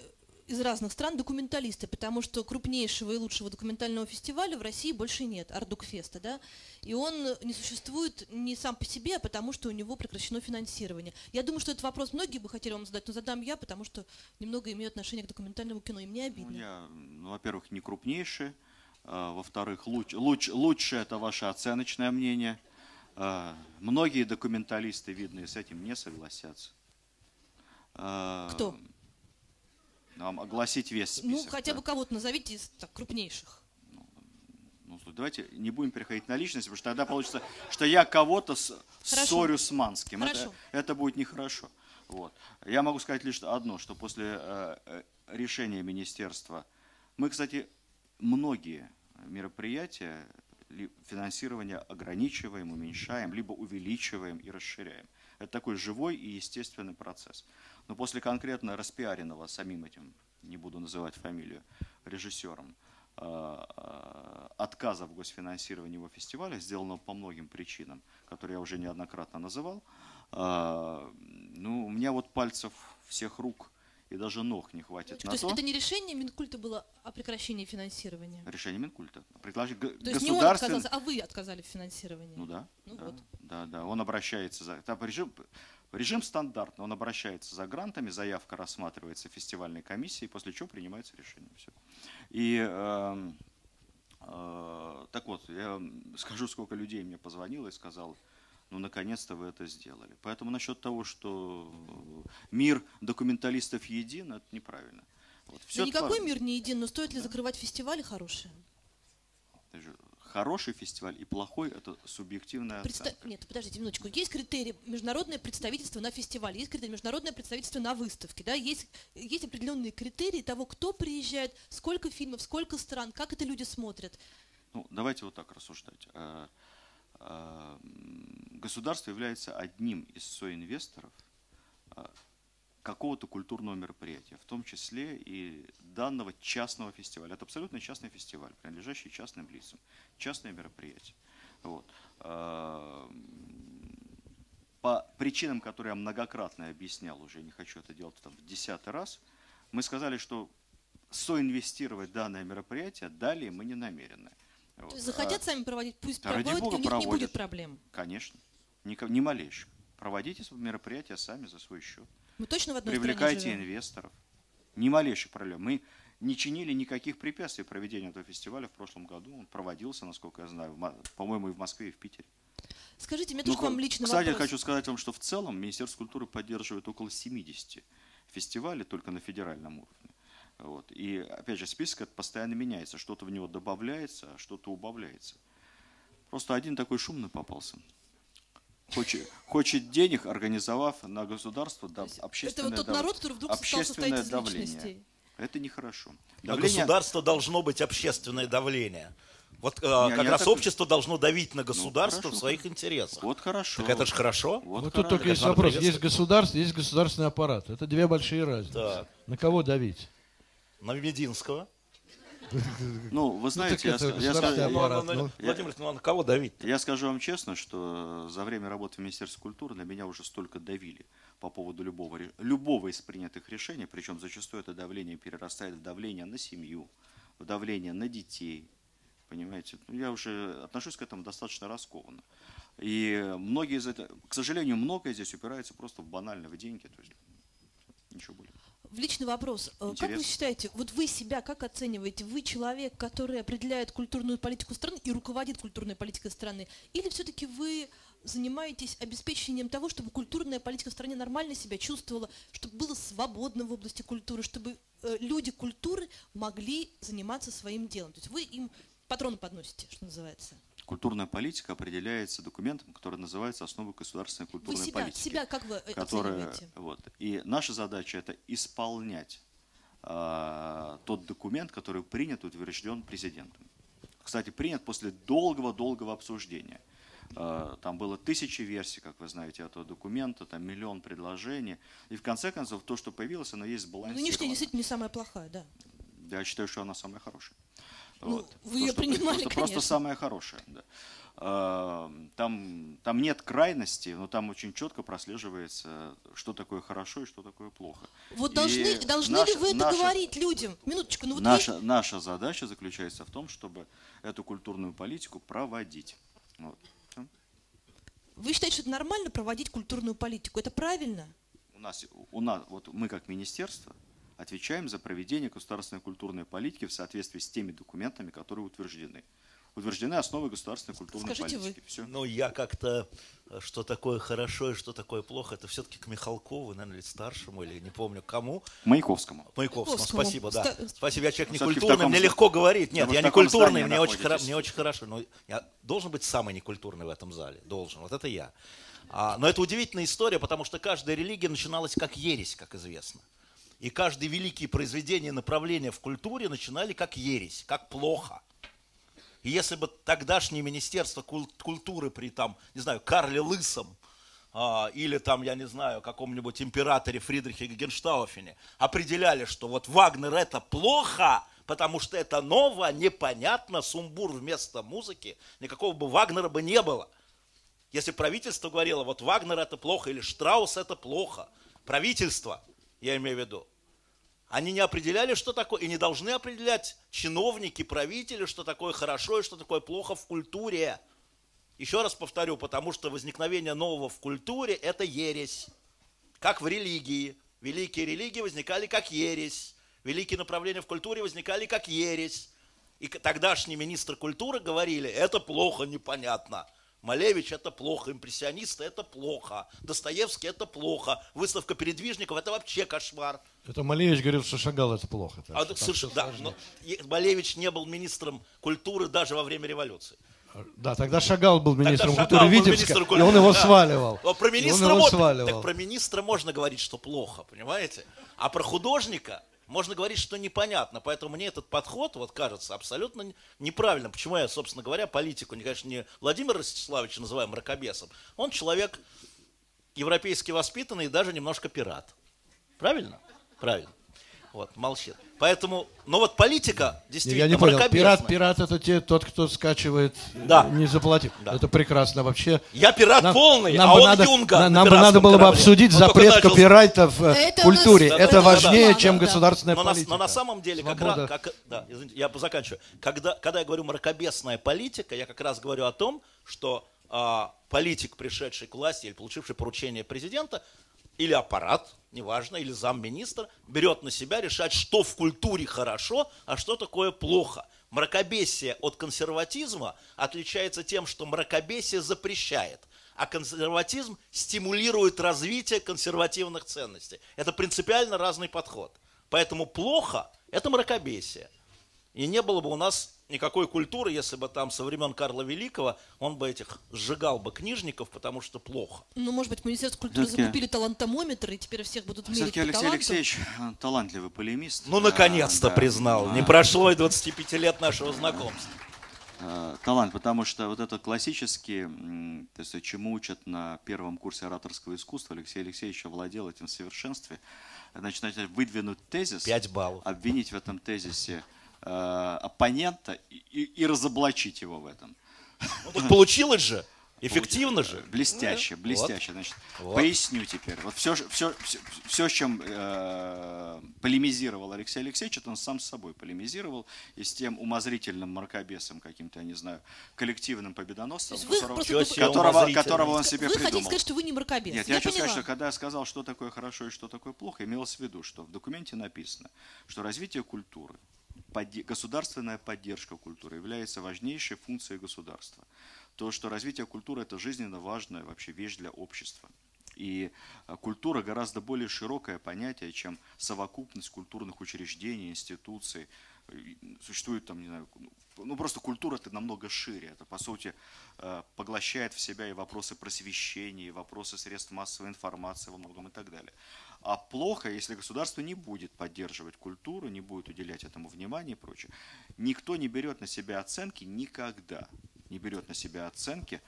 из разных стран документалисты, потому что крупнейшего и лучшего документального фестиваля в России больше нет, Ардукфеста, да, и он не существует не сам по себе, а потому что у него прекращено финансирование. Я думаю, что этот вопрос многие бы хотели вам задать, но задам я, потому что немного имею отношение к документальному кино, и мне обидно. Ну, я, ну, во-первых, не крупнейший, а, во-вторых, луч, луч, лучше это ваше оценочное мнение. А, многие документалисты, видно, с этим не согласятся. А, Кто? Нам огласить весь список. Ну, хотя да? бы кого-то назовите из так, крупнейших. Ну, давайте не будем переходить на личность, потому что тогда получится, что я кого-то с, ссорю с Манским. Это, это будет нехорошо. Вот. Я могу сказать лишь одно, что после э, решения министерства, мы, кстати, многие мероприятия финансирования ограничиваем, уменьшаем, либо увеличиваем и расширяем. Это такой живой и естественный процесс. Но после конкретно распиаренного самим этим, не буду называть фамилию, режиссером, отказа в госфинансировании его фестиваля, сделанного по многим причинам, которые я уже неоднократно называл, ну, у меня вот пальцев всех рук и даже ног не хватит то на есть то. это не решение Минкульта было о прекращении финансирования? Решение Минкульта. Предложи, то государствен... есть не он отказался, а вы отказали в финансировании? Ну да. Ну да, вот. да, да. Он обращается за... Там режим... режим стандартный. Он обращается за грантами, заявка рассматривается фестивальной комиссией, после чего принимается решение. Все. И э, э, так вот, я скажу, сколько людей мне позвонило и сказал, ну, наконец-то вы это сделали. Поэтому насчет того, что мир документалистов един, это неправильно. Вот. Да никакой мир не един, но стоит ли да. закрывать фестивали хорошие? Хороший фестиваль и плохой – это субъективная Предста... оценка. Нет, подождите минуточку. Есть критерий международное представительство на фестивале, есть критерий международное представительство на выставке. Да? Есть, есть определенные критерии того, кто приезжает, сколько фильмов, сколько стран, как это люди смотрят. Ну, давайте вот так рассуждать. Государство является одним из соинвесторов какого-то культурного мероприятия, в том числе и данного частного фестиваля. Это абсолютно частный фестиваль, принадлежащий частным лицам, частное мероприятие. Вот. По причинам, которые я многократно объяснял, уже не хочу это делать там, в десятый раз, мы сказали, что соинвестировать данное мероприятие далее мы не намерены. То есть захотят а, сами проводить, пусть да проводят, Бога, у них проводят. Не будет проблем. Конечно, ни, ни малейших. Проводите мероприятия сами за свой счет. Мы точно в одной Привлекайте стране живем? инвесторов. Ни малейших проблем. Мы не чинили никаких препятствий проведению этого фестиваля в прошлом году. Он проводился, насколько я знаю, по-моему, и в Москве, и в Питере. Скажите, мне ну, тоже к вам лично Кстати, вопрос. я хочу сказать вам, что в целом Министерство культуры поддерживает около семидесяти фестивалей только на федеральном уровне. Вот. И, опять же, список этот постоянно меняется. Что-то в него добавляется, а что-то убавляется. Просто один такой шумный попался. Хочет, хочет денег, организовав на государство да, общественное, это вот тот дав... народ, который вдруг общественное стал состоять из давление. личностей. Это нехорошо. На государство должно быть общественное давление. Вот э, не, как не раз так... общество должно давить на государство ну, в своих интересах. Вот хорошо. Так это же хорошо. Вот, вот тут только есть вопрос. Есть государство, есть государственный аппарат. Это две большие разницы. Так. На кого давить? На Мединского. Ну, вы знаете, ну, я, я, скажу, аппарат, ну, я, Владимир, ну, на кого давить? Я скажу вам честно, что за время работы в Министерстве культуры на меня уже столько давили по поводу любого, любого из принятых решений, причем зачастую это давление перерастает в давление на семью, в давление на детей. Понимаете, ну, я уже отношусь к этому достаточно раскованно. И многие из этого, к сожалению, многое здесь упирается просто в банально в деньги, то есть ничего более. В личный вопрос. Интересно. Как вы считаете, вот вы себя как оцениваете? Вы человек, который определяет культурную политику страны и руководит культурной политикой страны? Или все-таки вы занимаетесь обеспечением того, чтобы культурная политика в стране нормально себя чувствовала, чтобы было свободно в области культуры, чтобы э, люди культуры могли заниматься своим делом? То есть вы им патроны подносите, что называется? Культурная политика определяется документом, который называется «Основы государственной культурной вы себя, политики». себя как вы которая, оцениваете? Вот, и наша задача – это исполнять э, тот документ, который принят и утвержден президентом. Кстати, принят после долгого-долгого обсуждения. Э, там было тысячи версий, как вы знаете, этого документа, там миллион предложений. И в конце концов, то, что появилось, оно есть сбалансировано. Нынешняя действительно не самая плохая, да. Я считаю, что она самая хорошая. Ну, Вот. вы ее То, что- принимали, просто, просто конечно. самое хорошее. Да. А, Там, там нет крайности, но там очень четко прослеживается, что такое хорошо и что такое плохо. Вот И должны, должны наша- ли вы это наша- говорить людям? Минуточку, ну вот Наша, наша задача заключается в том, чтобы эту культурную политику проводить. Вот. Всё. вы, вы считаете, что это нормально проводить культурную политику? Это правильно? У нас, у нас, вот мы как министерство отвечаем за проведение государственной культурной политики в соответствии с теми документами, которые утверждены. Утверждены основы государственной культурной Скажите политики. вы. Все. Ну, я как-то, э, что такое хорошо и что такое плохо, это все-таки к Михалкову, наверное, или старшему, или не помню кому. Маяковскому. Маяковскому, Маяковскому. спасибо, да. Ста- Спасибо, я человек Ну, всё-таки в некультурный, таком мне зда- легко говорить. Да Нет, вы я в таком некультурный, здании мне очень, хоро- находитесь. мне очень хорошо. Но я должен быть самый некультурный в этом зале, должен, вот это я. А, но это удивительная история, потому что каждая религия начиналась как ересь, как известно. И каждые великие произведения, направления в культуре начинали как ересь, как плохо. И если бы тогдашнее Министерство куль- культуры при, там, не знаю, Карле Лысом а, или там, я не знаю, каком-нибудь императоре Фридрихе Гагенштауфене определяли, что вот Вагнер это плохо, потому что это ново, непонятно, сумбур вместо музыки, никакого бы Вагнера бы не было. Если правительство говорило, вот Вагнер это плохо или Штраус это плохо, правительство, я имею в виду, они не определяли, что такое, и не должны определять чиновники, правители, что такое хорошо и что такое плохо в культуре. Еще раз повторю, потому что возникновение нового в культуре – это ересь. Как в религии. Великие религии возникали как ересь. Великие направления в культуре возникали как ересь. И тогдашние министры культуры говорили, это плохо, непонятно. Малевич – это плохо, импрессионисты – это плохо, Достоевский – это плохо, выставка передвижников – это вообще кошмар. Это Малевич говорил, что Шагал это плохо. так А, что там совершенно, всё да, сложнее. но и- Малевич не был министром культуры даже во время революции. Да, тогда Шагал был министром Шагал культуры был Витебска, министром и культуры, он его да. сваливал. А про И он министра, его можно, сваливал. так про министра можно говорить, что плохо, понимаете? А про художника можно говорить, что непонятно. Поэтому мне этот подход, вот кажется, абсолютно не- неправильным. Почему я, собственно говоря, политику, не, конечно, не Владимира Ростиславовича называю мракобесом. Он человек европейски воспитанный и даже немножко пират. Правильно? Правильно. Вот, молчит. Поэтому, ну вот политика действительно Я не понял, мракобесная. пират, пират это те, тот, кто скачивает, э, Да. не заплатив. Да. Это прекрасно вообще. Я пират Нам- полный, нам а бы он надо, юнга на- на Нам бы надо пиратском было бы корабле. обсудить Он только запрет начал- копирайта в э, Это у нас- культуре. Да, Это да, да, важнее, да, чем да. государственная Но на, политика. но на самом деле, как раз, Свобода. как, да, извините, я заканчиваю. Когда, когда я говорю мракобесная политика, я как раз говорю о том, что а, политик, пришедший к власти или получивший поручение президента, или аппарат, неважно, или замминистра, берет на себя решать, что в культуре хорошо, а что такое плохо. Мракобесие от консерватизма отличается тем, что мракобесие запрещает, а консерватизм стимулирует развитие консервативных ценностей. Это принципиально разный подход. Поэтому плохо – это мракобесие. И не было бы у нас никакой культуры, если бы там со времен Карла Великого он бы этих сжигал бы книжников, потому что плохо. Ну, может быть, Министерство культуры Всё-таки- закупили талантомометр, и теперь всех будут мерить Все-таки по Алексей таланту? Алексеевич э, талантливый полемист. Ну, наконец-то А, да. признал. Не А, прошло и двадцати пяти лет нашего знакомства. э, Талант, потому что вот это классический, м, то есть чему учат на первом курсе ораторского искусства, Алексей Алексеевич овладел этим в совершенстве. Значит, начать выдвинуть тезис, Пять баллов. обвинить в этом тезисе э, оппонента и, и- и разоблачить его в этом. Ну, так получилось же. Эффективно же. Блестяще, Вот. блестяще. Значит, Вот. поясню теперь. Вот все, все, все, все, с чем э, полемизировал Алексей Алексеевич, это он сам с собой полемизировал, и с тем умозрительным мракобесом каким-то, я не знаю, коллективным победоносцем, То есть вы которого, просто Чё себе которого, умозрительный. которого он себе Вы придумал. хотите сказать, что вы не мракобес? Нет, я, хочу поняла. сказать, что когда я сказал, что такое хорошо и что такое плохо, имелось в виду, что в документе написано, что развитие культуры, подде- государственная поддержка культуры является важнейшей функцией государства. То, что развитие культуры – это жизненно важная вообще вещь для общества. И а, культура гораздо более широкое понятие, чем совокупность культурных учреждений, институций. И существует там, не знаю, ну, ну просто культура это намного шире. Это, по сути, э, поглощает в себя и вопросы просвещения, и вопросы средств массовой информации во многом и так далее. А плохо, если государство не будет поддерживать культуру, не будет уделять этому внимания и прочее. Никто не берет на себя оценки никогда. Не берет на себя оценки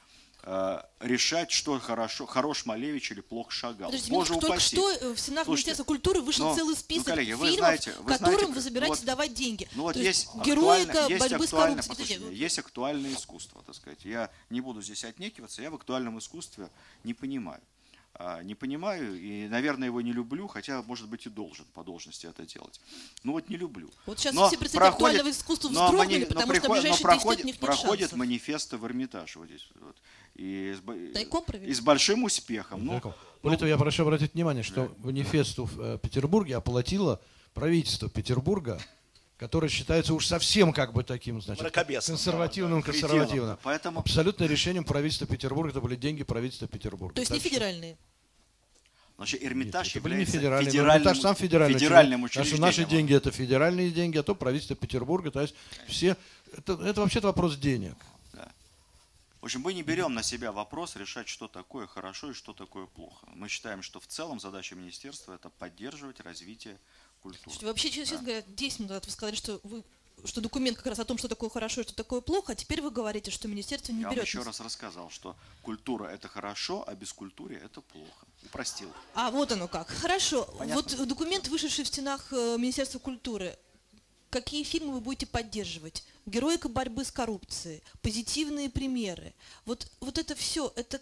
э, решать, что хорошо, хорош Малевич или плох Шагал. Подождите, Боже минутку, только упаси. что в стенах Министерства культуры вышел но, целый список ну, коллеги, вы фильмов, знаете, вы которым знаете, вы собираетесь вот, давать деньги. Ну вот То есть, есть героика актуально, есть борьбы с актуально, коррупцией. послушайте, есть актуальное искусство, так сказать. Я не буду здесь отнекиваться, я в актуальном искусстве не понимаю. Не понимаю и, наверное, его не люблю, хотя, может быть, и должен по должности это делать. Ну вот не люблю. Вот сейчас но все представители актуального искусства вздрогнули, но, потому но что приход, в ближайшие но проходит, десять лет у них нет проходят шансов. манифесты в Эрмитаж. Вот здесь, вот, и, с, Тайком и проверить? с большим успехом. Ну, Более того, я прошу обратить внимание, что манифесту в Петербурге оплатило правительство Петербурга, которое считается уж совсем как бы таким, значит, консервативным, да, да, консервативным. Поэтому... Абсолютно решением правительства Петербурга, это были деньги правительства Петербурга. То есть так не федеральные? Значит, Эрмитаж Нет, это были не является федеральные, федеральным, Эрмитаж сам федеральный федеральным учреждением. учреждением. Наши, наши деньги это федеральные деньги, а то правительство Петербурга. То есть все, это, это вообще-то вопрос денег. Да. В общем, мы не берем на себя вопрос решать, что такое хорошо и что такое плохо. Мы считаем, что в целом задача министерства это поддерживать развитие культуры. Вообще, честно да. говоря, десять минут назад вы сказали, что вы что документ как раз о том, что такое хорошо и что такое плохо, а теперь вы говорите, что министерство не Я берет. вам еще раз рассказал, что культура это хорошо, а без культуры это плохо. Упростил. А, вот оно как. Хорошо. Понятно? Вот документ, вышедший в стенах э, Министерства культуры. Какие фильмы вы будете поддерживать? Героика борьбы с коррупцией, позитивные примеры. Вот, вот это все, это,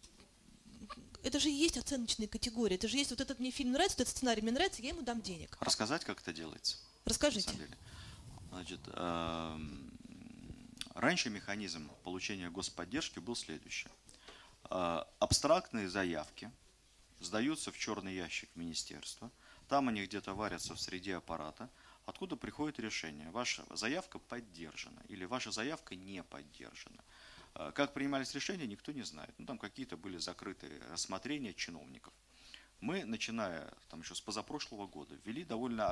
это же есть оценочные категории. Это же есть вот этот мне фильм нравится, вот этот сценарий мне нравится, я ему дам денег. Рассказать, как это делается? Расскажите. На самом деле. Значит, э, раньше механизм получения господдержки был следующий. Э, абстрактные заявки сдаются в черный ящик министерства. Там они где-то варятся в среде аппарата, откуда приходит решение. Ваша заявка поддержана или ваша заявка не поддержана. Э, как принимались решения, никто не знает. Ну, там какие-то были закрытые рассмотрения чиновников. Мы, начиная там, еще с позапрошлого года, ввели довольно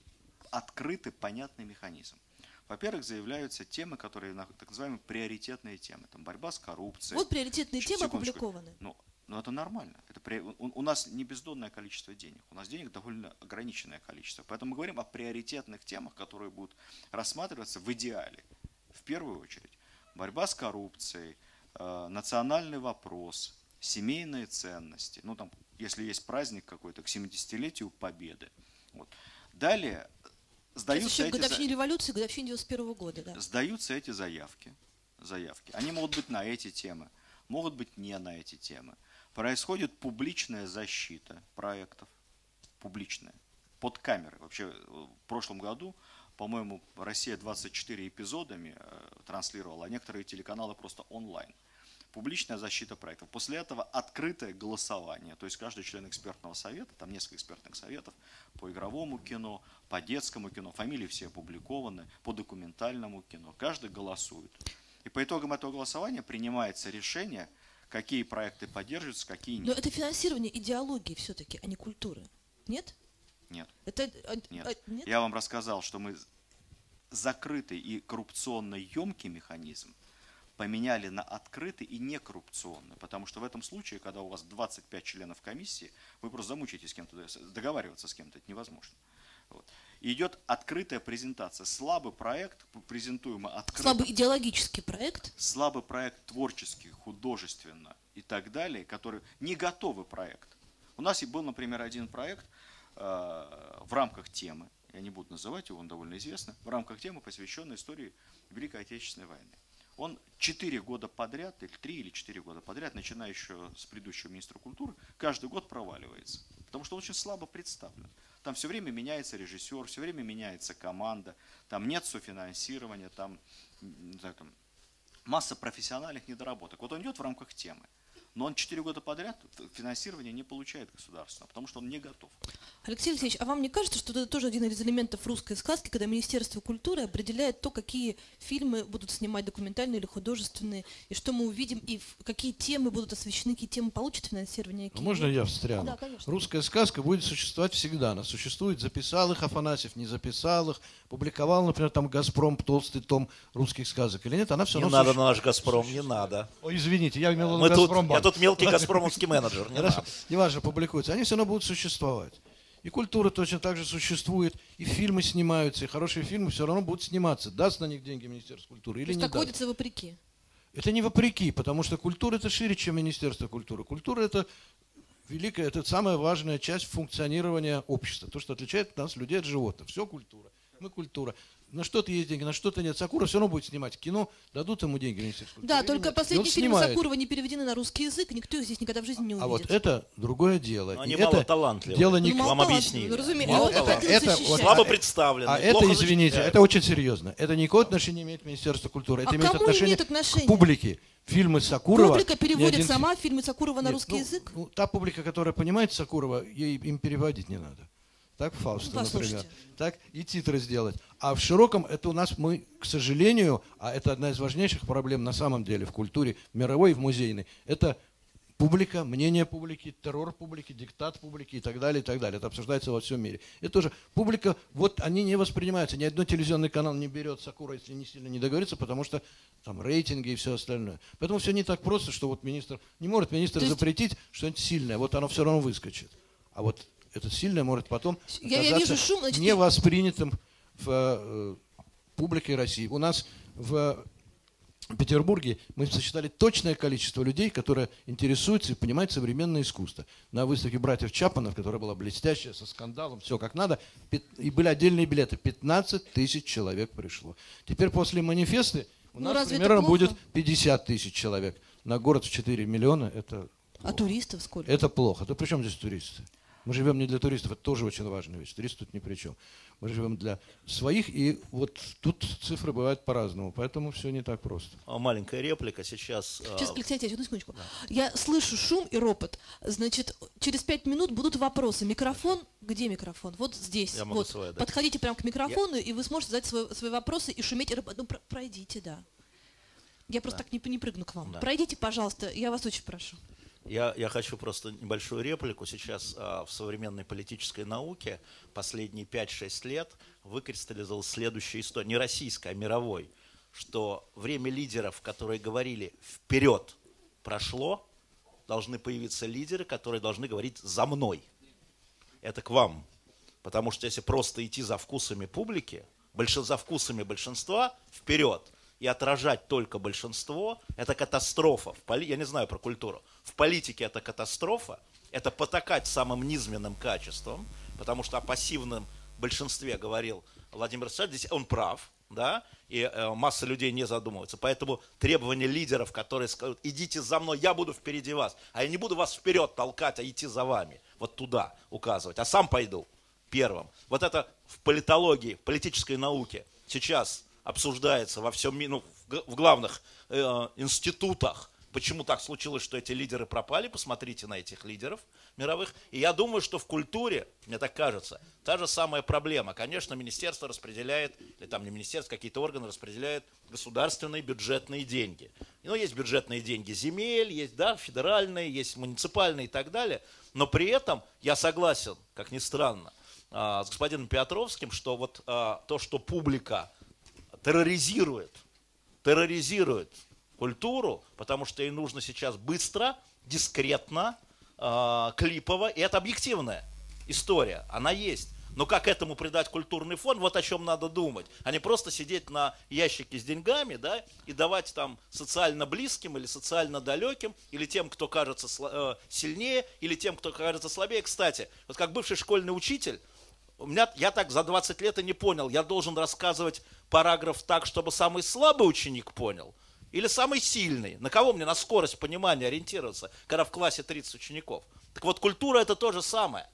открытый, понятный механизм. Во-первых, заявляются темы, которые так называемые приоритетные темы. Там борьба с коррупцией. Вот приоритетные Сейчас, темы секундочку. опубликованы. Ну, ну, это нормально. Это при... у, у нас не бездонное количество денег. У нас денег довольно ограниченное количество. Поэтому мы говорим о приоритетных темах, которые будут рассматриваться в идеале. В первую очередь, борьба с коррупцией, э, национальный вопрос, семейные ценности. Ну, там, если есть праздник какой-то к семидесятилетию Победы. Вот. Далее сдаются эти, годовщине революции, годовщине девяносто первого года, да. сдаются эти заявки, заявки. Они могут быть на эти темы, могут быть не на эти темы. Происходит публичная защита проектов, публичная, под камерой. Вообще в прошлом году, по-моему, Россия двадцать четыре эпизодами транслировала, а некоторые телеканалы просто онлайн. Публичная защита проектов. После этого открытое голосование. То есть каждый член экспертного совета, там несколько экспертных советов по игровому кино, по детскому кино, фамилии все опубликованы, по документальному кино. Каждый голосует. И по итогам этого голосования принимается решение, какие проекты поддерживаются, какие нет. Но это финансирование идеологии все-таки, а не культуры. Нет? Нет. Это, а, Нет. а, нет? Я вам рассказал, что мы закрытый и коррупционно емкий механизм поменяли на открытый и некоррупционный. Потому что в этом случае, когда у вас двадцать пять членов комиссии, вы просто замучаетесь с кем-то, договариваться с кем-то, это невозможно. Вот. И идет открытая презентация. Слабый проект, презентуемый открыто. Слабый идеологический проект. Слабый проект творческий, художественно и так далее, который не готовый проект. У нас и был, например, один проект э, в рамках темы, я не буду называть его, он довольно известный, в рамках темы, посвященной истории Великой Отечественной войны. Он четыре года подряд, или три или четыре года подряд, начиная еще с предыдущего министра культуры, каждый год проваливается. Потому что он очень слабо представлен. Там все время меняется режиссер, все время меняется команда, там нет софинансирования, там, не знаю, там масса профессиональных недоработок. Вот он идет в рамках темы, но он четыре года подряд финансирование не получает государственного, потому что он не готов. Алексей Алексеевич, а вам не кажется, что это тоже один из элементов русской сказки, когда Министерство культуры определяет то, какие фильмы будут снимать, документальные или художественные, и что мы увидим, и какие темы будут освещены, какие темы получат финансирование? Какие Можно нет? я встряну? Да, конечно. Русская сказка будет существовать всегда. Она существует, записал их Афанасьев, не записал их, публиковал, например, там «Газпром» толстый том русских сказок или нет, она все Не равно надо суще... на наш «Газпром», не надо. Ой, извините, я имел в Мы виду тут, «Газпром». я тут мелкий газпромовский менеджер, не Хорошо, надо. неважно, публикуются. Они все равно будут существовать. И культура точно так же существует, и фильмы снимаются, и хорошие фильмы все равно будут сниматься. Даст на них деньги Министерство культуры или То есть не так даст. водится вопреки. Это не вопреки, потому что культура это шире, чем Министерство культуры. Культура это великая, это самая важная часть функционирования общества. То, что отличает нас, людей, от животных. Все культура. Мы культура. На что-то есть деньги, на что-то нет. Сакуров все равно будет снимать кино, дадут ему деньги. Министерство культуры. Да, только нет. последние фильмы снимает. Сакурова не переведены на русский язык, и никто их здесь никогда в жизни не увидит. А вот это другое дело. Но они И мало это талантливые. дело не... Ну, Вам мало объяснили. талантливых, разумеется. Мало И вот талантливых. это это, защищает. вот, Слабо а, представлены. А это, плохо извините, защищают. это очень серьезно. Это никакого отношения не имеет Министерство культуры. Это А имеет кому отношение имеет отношение? к публике. Фильмы Сакурова... Публика ни переводит один сама фи- фильмы Сакурова на Нет, русский ну, язык? ну, та публика, которая понимает Сакурова, ей им переводить не надо. Так, Фауста, Ну, послушайте. например. Так, и титры сделать. А в широком, это у нас мы, к сожалению, а это одна из важнейших проблем на самом деле в культуре мировой и в музейной, это публика, мнение публики, террор публики, диктат публики и так далее, и так далее. Это обсуждается во всем мире. Это тоже публика, вот они не воспринимаются. Ни один телевизионный канал не берет Сакура, если не сильно не договорится, потому что там рейтинги и все остальное. Поэтому все не так просто, что вот министр, не может министр То есть- запретить что-нибудь сильное, вот оно все равно выскочит. А вот это сильное может потом Я- я оказаться вижу шум, значит, и- невоспринятым в э, публике России. У нас в Петербурге мы сосчитали точное количество людей, которые интересуются и понимают современное искусство. На выставке братьев Чапманов, которая была блестящая, со скандалом, все как надо, пят- и были отдельные билеты. пятнадцать тысяч человек пришло. Теперь после манифеста у Ну, нас разве это примерно плохо? будет пятьдесят тысяч человек. На город в четыре миллиона это А плохо. туристов сколько? Это плохо. Да при чем здесь туристы? Мы живем не для туристов, это тоже очень важная вещь. Туристы тут ни при чем. Мы живем для своих, и вот тут цифры бывают по-разному, поэтому все не так просто. А, Маленькая реплика сейчас. а, Сейчас, Алексей Алексеевич, одну секундочку. Я слышу шум и ропот. Значит, через пять минут будут вопросы. Микрофон, где микрофон? Вот здесь. Я могу вот. свой дать. Подходите прямо к микрофону, и вы сможете задать свои, свои вопросы и шуметь. и ропотать. Ну, про- пройдите, да. Я просто так не, не прыгну к вам. Да. Пройдите, пожалуйста, я вас очень прошу. Я, я хочу просто небольшую реплику. Сейчас а, в современной политической науке последние пять-шесть лет выкристаллизовалась следующая история, не российская, а мировой, что время лидеров, которые говорили «вперед» прошло, должны появиться лидеры, которые должны говорить «за мной». Это к вам. Потому что если просто идти за вкусами публики, больш- за вкусами большинства вперед, и отражать только большинство, это катастрофа. В поли... Я не знаю про культуру. В политике это катастрофа, это потакать самым низменным качеством, потому что о пассивном большинстве говорил Владимир Александрович, здесь он прав, да, и э, масса людей не задумывается. Поэтому требования лидеров, которые скажут, идите за мной, я буду впереди вас, а я не буду вас вперед толкать, а идти за вами, вот туда указывать, а сам пойду первым. Вот это в политологии, в политической науке сейчас обсуждается во всем мире, ну, в, в главных э, институтах, почему так случилось, что эти лидеры пропали, посмотрите на этих лидеров мировых. И я думаю, что в культуре, мне так кажется, та же самая проблема. Конечно, министерство распределяет, или там не министерство, какие-то органы распределяют государственные бюджетные деньги. Ну, есть бюджетные деньги земель, есть, да, федеральные, есть муниципальные и так далее. Но при этом я согласен, как ни странно, э, с господином Петровским, что вот э, то, что публика терроризирует, терроризирует культуру, потому что ей нужно сейчас быстро, дискретно, э, клипово, и это объективная история, она есть. Но как этому придать культурный фон, вот о чем надо думать, а не просто сидеть на ящике с деньгами, да, и давать там социально близким или социально далеким, или тем, кто кажется э, сильнее, или тем, кто кажется слабее. Кстати, вот как бывший школьный учитель, у меня, я так за двадцать лет и не понял, я должен рассказывать параграф так, чтобы самый слабый ученик понял, или самый сильный? На кого мне на скорость понимания ориентироваться, когда в классе тридцать учеников? Так вот, культура это то же самое.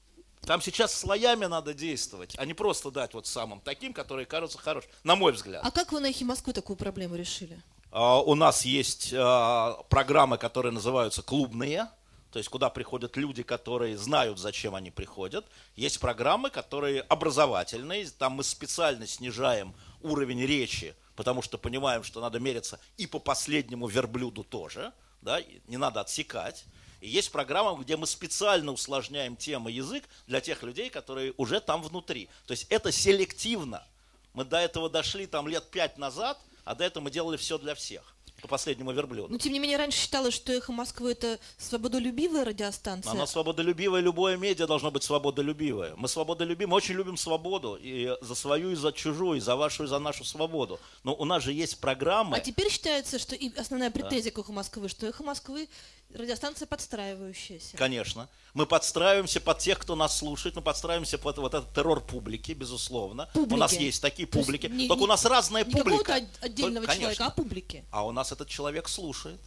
Там сейчас слоями надо действовать, а не просто дать вот самым таким, которые кажутся хорошими, на мой взгляд. А как вы на «Эхе Москвы» такую проблему решили? Uh, у нас есть uh, программы, которые называются клубные, то есть куда приходят люди, которые знают, зачем они приходят. Есть программы, которые образовательные, там мы специально снижаем уровень речи, потому что понимаем, что надо мериться и по последнему верблюду тоже, да, не надо отсекать. И есть программа, где мы специально усложняем тему язык для тех людей, которые уже там внутри. То есть это селективно. Мы до этого дошли там лет пять назад, а до этого мы делали все для всех. по последнему верблюду. Но, тем не менее, раньше считалось, что «Эхо Москвы» — это свободолюбивая радиостанция. Она свободолюбивая, любое медиа должно быть свободолюбивое. Мы свободолюбим, мы очень любим свободу, и за свою, и за чужую, и за вашу, и за нашу свободу. Но у нас же есть программы. А теперь считается, что и основная претензия да. к «Эхо Москвы», что «Эхо Москвы» — радиостанция подстраивающаяся. Конечно. Мы подстраиваемся под тех, кто нас слушает, мы подстраиваемся под вот этот террор публики, безусловно. Публики. У нас есть такие публики. Не, Только не, у нас разная не публика. Не какого-то отдельного Только, человека, конечно. а публики. А у нас этот человек слушает.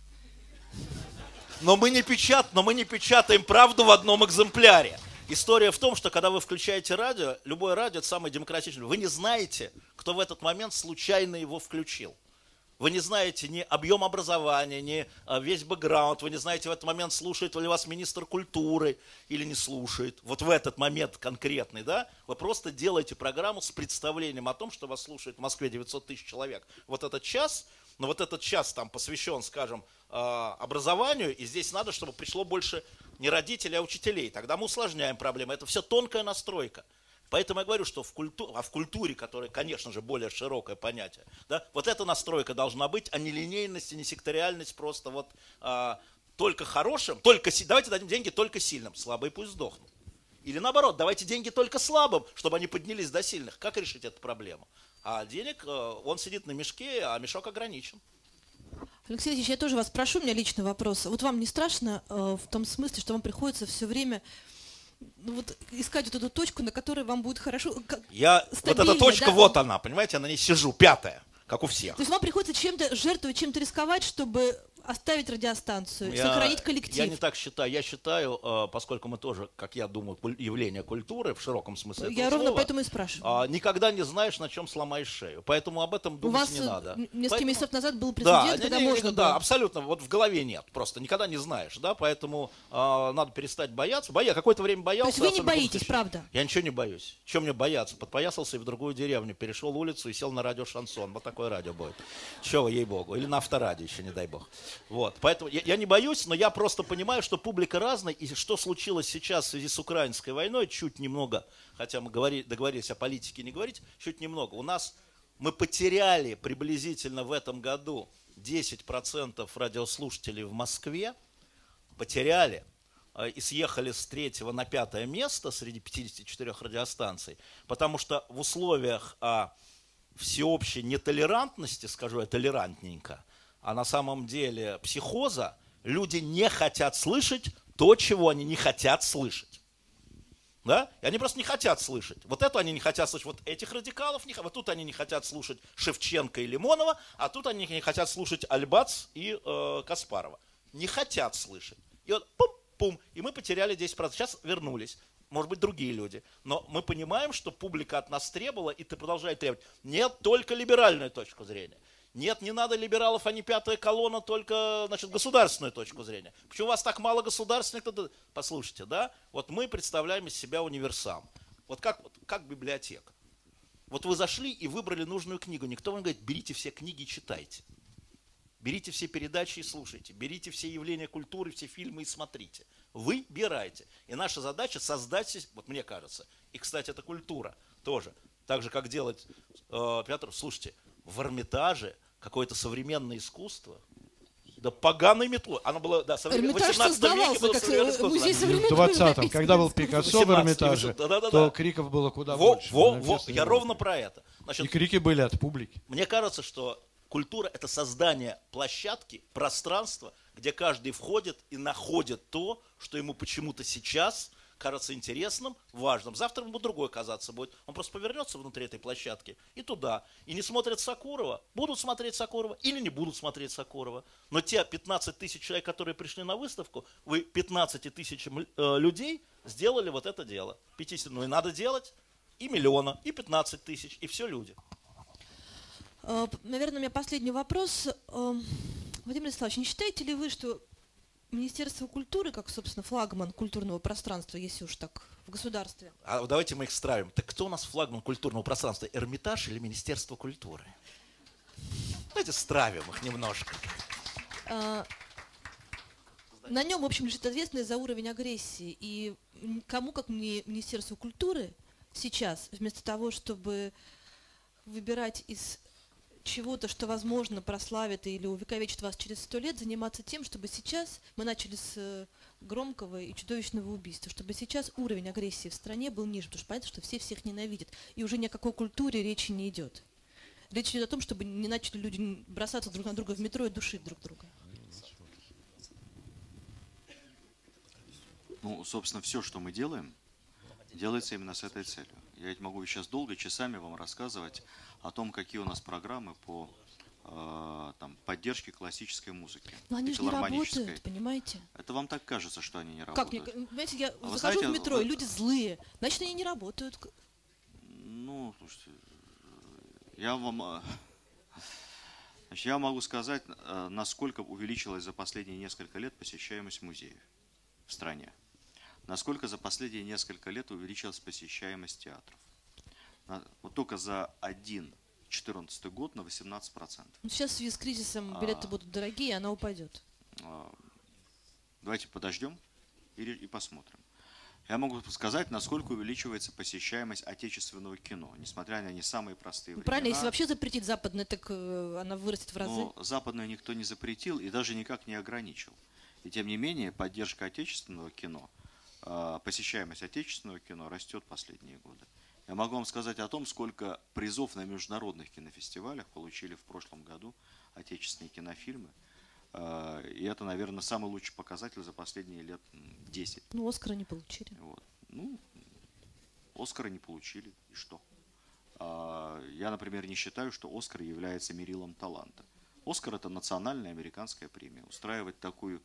Но мы не печат, но мы не печатаем правду в одном экземпляре. История в том, что когда вы включаете радио, любое радио — это самое демократичное. Вы не знаете, кто в этот момент случайно его включил. Вы не знаете ни объем образования, ни весь бэкграунд. Вы не знаете в этот момент, слушает ли вас министр культуры или не слушает. Вот в этот момент конкретный, да, вы просто делаете программу с представлением о том, что вас слушает в Москве девятьсот тысяч человек. Вот этот час, но вот этот час там посвящен, скажем, образованию, и здесь надо, чтобы пришло больше не родителей, а учителей. Тогда мы усложняем проблему. Это все тонкая настройка. Поэтому я говорю, что в культуре, а в культуре, которая, конечно же, более широкое понятие, да, вот эта настройка должна быть, а не линейность и не секториальность, просто вот а, только хорошим, только, давайте дадим деньги только сильным, слабые пусть сдохнут. Или наоборот, давайте деньги только слабым, чтобы они поднялись до сильных. Как решить эту проблему? А денег, он сидит на мешке, а мешок ограничен. Алексей Алексеевич, я тоже вас прошу, у меня личный вопрос. Вот вам не страшно э, в том смысле, что вам приходится все время ну, вот, искать вот эту точку, на которой вам будет хорошо, как, я, вот эта точка, да? Вот она, понимаете, я на ней сижу, пятая, как у всех. То есть вам приходится чем-то жертвовать, чем-то рисковать, чтобы оставить радиостанцию, я, сохранить коллектив? Я не так считаю. Я считаю, поскольку мы тоже, как я думаю, явление культуры в широком смысле этого Я слова, ровно поэтому и спрашиваю. Никогда не знаешь, на чем сломаешь шею. Поэтому об этом думать У вас не надо. Несколько поэтому... месяцев назад был прецедент, да, когда не, не, можно не, да, было. абсолютно. Вот в голове нет. Просто никогда не знаешь. Да? Поэтому э, надо перестать бояться. Боя, какое-то время боялся. То есть вы не боитесь, правда? Я ничего не боюсь. Чем мне бояться? Подпоясался и в другую деревню, перешел улицу и сел на радио «Шансон». Вот такое радио будет. Чего, ей-богу. Или на авторадио еще, не дай бог. Вот. Поэтому я, я не боюсь, но я просто понимаю, что публика разная. И что случилось сейчас в связи с украинской войной, чуть немного, хотя мы говорили, договорились о политике не говорить, чуть немного. У нас мы потеряли приблизительно в этом году десять процентов радиослушателей в Москве. Потеряли. И съехали с третьего на пятое место среди пятидесяти четырёх радиостанций. Потому что в условиях а, всеобщей нетолерантности, скажу я толерантненько, а на самом деле психоза, люди не хотят слышать то, чего они не хотят слышать. Да? И они просто не хотят слышать. Вот это они не хотят слышать. Вот этих радикалов, не, вот тут они не хотят слушать Шевченко и Лимонова, а тут они не хотят слушать Альбац и э, Каспарова. Не хотят слышать. И вот пум-пум, и мы потеряли десять процентов. Сейчас вернулись. Может быть, другие люди. Но мы понимаем, что публика от нас требовала, и ты продолжаешь требовать. Нет только либеральную точку зрения. Нет, не надо либералов, а не пятая колонна, только, значит, государственную точку зрения. Почему у вас так мало государственных? Послушайте, да? Вот мы представляем из себя универсам. Вот как, вот как библиотека. Вот вы зашли и выбрали нужную книгу. Никто вам говорит, берите все книги и читайте. Берите все передачи и слушайте. Берите все явления культуры, все фильмы и смотрите. Выбирайте. И наша задача создать, вот мне кажется, и, кстати, это культура тоже. Так же, как делать, э, Петр, слушайте, в Эрмитаже какое-то современное искусство, да поганой метлой. Оно было, да, в восемнадцатом веке было современное искусство. В двадцатом, когда был Пикассо в Эрмитаже, да, да, да, то криков было куда во, больше. Во, во, я ровно про это. Значит, и крики были от публики. Мне кажется, что культура – это создание площадки, пространства, где каждый входит и находит то, что ему почему-то сейчас кажется интересным, важным. Завтра ему другой казаться будет. Он просто повернется внутри этой площадки и туда. И не смотрят Сокурова, будут смотреть Сокурова или не будут смотреть Сокурова. Но те пятнадцать тысяч человек, которые пришли на выставку, вы пятнадцать тысяч э, людей сделали вот это дело. пятьдесят, ну и надо делать и миллиона, и пятнадцать тысяч, и все люди. Наверное, у меня последний вопрос. Владимир Вячеславович, не считаете ли вы, что Министерство культуры, как, собственно, флагман культурного пространства, если уж так, в государстве? А давайте мы их стравим. Так кто у нас флагман культурного пространства? Эрмитаж или Министерство культуры? Давайте стравим их немножко. А, на нем, в общем, лежит ответственность за уровень агрессии. И кому, как мне, Министерству культуры сейчас, вместо того, чтобы выбирать из чего-то, что, возможно, прославит или увековечит вас через сто лет, заниматься тем, чтобы сейчас мы начали с э, громкого и чудовищного убийства, чтобы сейчас уровень агрессии в стране был ниже, потому что понятно, что все всех ненавидят, и уже ни о какой культуре речи не идет. Речь идет о том, чтобы не начали люди бросаться друг на друга в метро и душить друг друга. Ну, собственно, все, что мы делаем, делается именно с этой целью. Я ведь могу сейчас долго, часами вам рассказывать о том, какие у нас программы по э, там, поддержке классической музыки. Но они же не работают, понимаете? Это вам так кажется, что они не Как? работают? Мне, понимаете, я А захожу знаете, в метро, вы... и люди злые, значит, они не работают. Ну, слушайте, я вам... Значит, я могу сказать, насколько увеличилась за последние несколько лет посещаемость музеев в стране. Насколько за последние несколько лет увеличилась посещаемость театров. Вот только за один четырнадцатый год на восемнадцать процентов. Сейчас в связи с кризисом билеты а, будут дорогие, и она упадет. А, давайте подождем и, и посмотрим. Я могу сказать, насколько увеличивается посещаемость отечественного кино, несмотря на не самые простые времена. Правильно, если вообще запретить западное, так она вырастет в разы. Но западное никто не запретил и даже никак не ограничил. И тем не менее, поддержка отечественного кино, посещаемость отечественного кино растет последние годы. Я могу вам сказать о том, сколько призов на международных кинофестивалях получили в прошлом году отечественные кинофильмы. И это, наверное, самый лучший показатель за последние лет десять. Ну, Оскара не получили. Вот. Ну, Оскара не получили. И что? Я, например, не считаю, что Оскар является мерилом таланта. Оскар – это национальная американская премия. Устраивать такую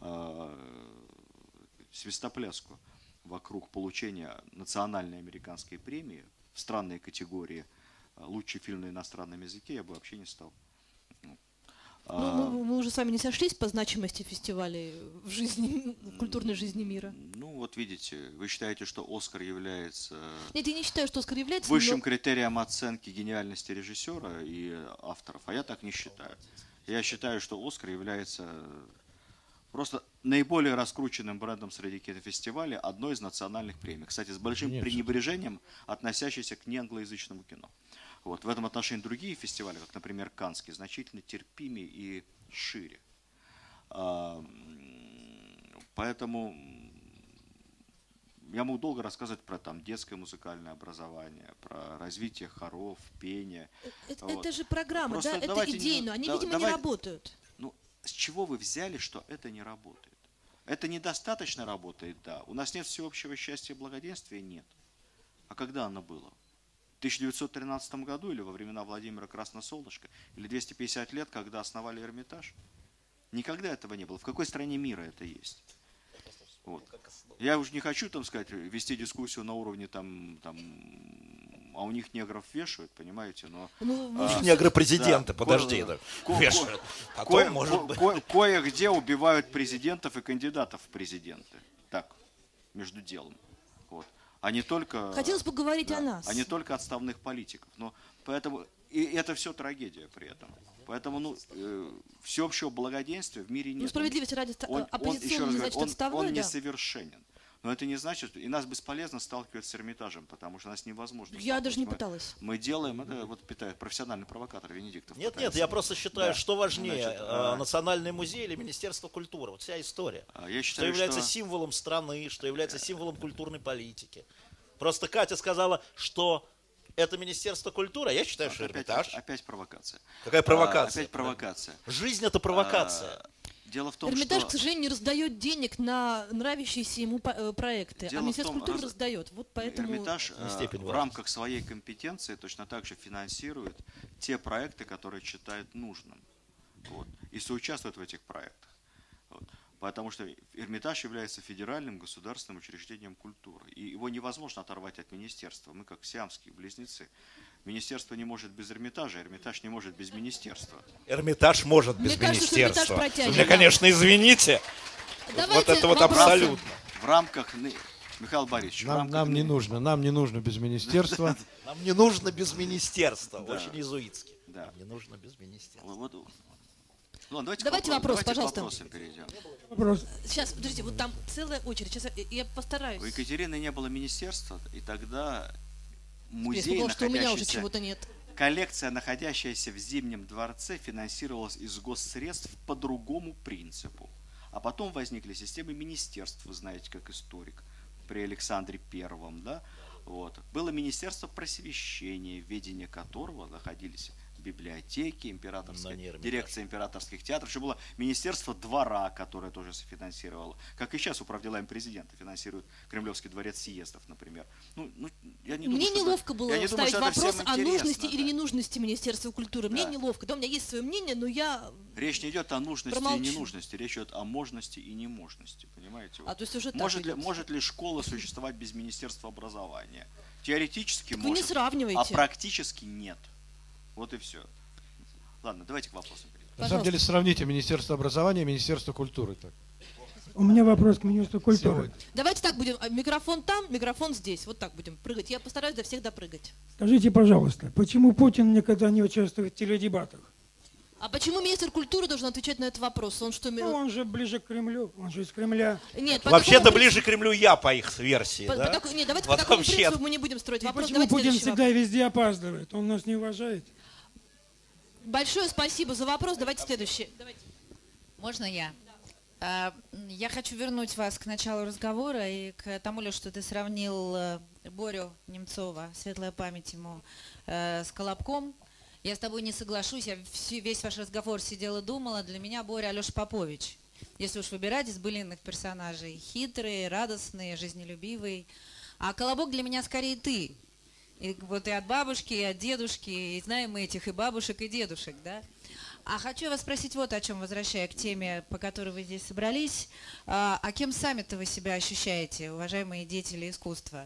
свистопляску вокруг получения национальной американской премии в странной категории «Лучший фильм на иностранном языке» я бы вообще не стал. Ну, мы, мы уже с вами не сошлись по значимости фестивалей в жизни, в культурной жизни мира. Ну, вот видите, вы считаете, что Оскар является... Нет, я не считаю, что Оскар является... Высшим но... критерием оценки гениальности режиссера и авторов, а я так не считаю. Я считаю, что Оскар является... Просто наиболее раскрученным брендом среди кинофестивалей одной из национальных премий. Кстати, с большим Нет. пренебрежением относящейся к неанглоязычному кино. Вот. В этом отношении другие фестивали, как, например, Каннский, значительно терпимее и шире. Поэтому я могу долго рассказывать про там, детское музыкальное образование, про развитие хоров, пения. Это, вот. это же программа, Просто да? Это идейно. Они, да, видимо, давайте, не работают. Ну, с чего вы взяли, что это не работает? Это недостаточно работает, да. У нас нет всеобщего счастья и благоденствия? Нет. А когда оно было? В тысяча девятьсот тринадцатом году или во времена Владимира Красносолнышко? Или двести пятьдесят лет, когда основали Эрмитаж? Никогда этого не было. В какой стране мира это есть? Вот. Я уже не хочу, там сказать, вести дискуссию на уровне там, там а у них негров вешают, понимаете, но... Ну, а, негры президенты, да, подожди, ко- да, вешают. Ко- Потом, может быть... ко- кое-где убивают президентов и кандидатов в президенты. Так, между делом. Вот. А не только... Хотелось бы говорить да, о нас. А не только отставных политиков. Но поэтому... И это все трагедия при этом. Поэтому, ну, э, всеобщего благоденствия в мире нет. Ну, справедливости ради, он, оппозиционный он, не значит он, отставной, он да? несовершенен. Но это не значит, и нас бесполезно сталкивать с Эрмитажем, потому что нас невозможно. Я даже не мы, пыталась. Мы делаем, это вот питает профессиональный провокатор Венедиктов. Нет, пытается. нет, я просто считаю, да. что важнее, Значит, а... Национальный музей или Министерство культуры. Вот вся история. Я считаю, что является что... символом страны, что является символом культурной политики. Просто Катя сказала, что это Министерство культуры, а я считаю, вот что опять, Эрмитаж. Опять провокация. Какая провокация? А, опять провокация. Жизнь это провокация. А... Дело в том, Эрмитаж, что... к сожалению, не раздает денег на нравящиеся ему проекты, Дело а Министерство том, культуры раз... раздает. Вот поэтому... Эрмитаж э, в рамках своей компетенции точно так же финансирует те проекты, которые считает нужным. Вот, и соучаствует в этих проектах. Вот. Потому что Эрмитаж является федеральным государственным учреждением культуры. И его невозможно оторвать от министерства. Мы как сиамские близнецы. Министерство не может без Эрмитажа, Эрмитаж не может без министерства. Эрмитаж может без Мне министерства. Кажется, Мне, конечно, извините. Давайте вот это вот вопрос. абсолютно. В рамках... Михаил Борисович, нам, рамках... нам не нужно, нам не нужно без министерства. Нам не нужно без министерства. Очень иезуитски. Нам не нужно без министерства. Ну, давайте давайте вопрос, давайте пожалуйста. К перейдем. Вопрос. Сейчас, подождите, вот там целая очередь. Сейчас я, я постараюсь. У Екатерины не было министерства, и тогда музей, я сказала, что у меня уже находящийся... чего-то нет. коллекция, находящаяся в Зимнем дворце, финансировалась из госсредств по другому принципу. А потом возникли системы министерств, вы знаете, как историк, при Александре Первом. Да? Вот. Было Министерство просвещения, в ведении которого находились библиотеки, императорские, дирекция императорских театров. Еще было Министерство двора, которое тоже софинансировало. Как и сейчас управделаем президента, финансирует Кремлевский дворец съездов, например. Ну, ну, я не Мне думаю, неловко было я не ставить думаю, вопрос о нужности да. или ненужности Министерства культуры. Мне Да. неловко. Да, у меня есть свое мнение, но я Речь не идет о нужности промолчу. и ненужности, речь идет о можности и неможности, понимаете? А, то есть уже так может, ли, идет. может ли школа существовать без Министерства образования? Теоретически Так вы может, не сравнивайте. а практически нет. Вот и все. Ладно, давайте к вопросам перейдем. На самом деле сравните Министерство образования и Министерство культуры. Так. У меня вопрос к министру культуры. Сегодня. Давайте так будем. А, Микрофон там, микрофон здесь. Вот так будем прыгать. Я постараюсь до всех допрыгать. Скажите, пожалуйста, почему Путин никогда не участвует в теледебатах? А почему министр культуры должен отвечать на этот вопрос? Он что... ми- Ну, он же ближе к Кремлю, он же из Кремля. Нет, по Вообще-то такому ближе к Кремлю я, по их версии. По- да? по таку- Нет, давайте Вот по такому вообще. принципу мы не будем строить И вопрос. почему Давайте Путин следующий всегда вопрос. везде опаздывает? Он нас не уважает? Большое спасибо за вопрос. Давайте следующий. Давайте. Можно я? А, Я хочу вернуть вас к началу разговора и к тому, Леш, что ты сравнил э, Борю Немцова, светлая память ему, э, с Колобком. Я с тобой не соглашусь, я всю- весь ваш разговор сидела, думала, для меня Боря Алеша Попович. Если уж выбирать из былинных персонажей, хитрый, радостный, жизнелюбивый. А Колобок для меня скорее ты. И вот и от бабушки, и от дедушки, и знаем мы этих и бабушек, и дедушек, да? А хочу я вас спросить вот о чем, возвращая к теме, по которой вы здесь собрались. А, а кем сами-то вы себя ощущаете, уважаемые деятели искусства?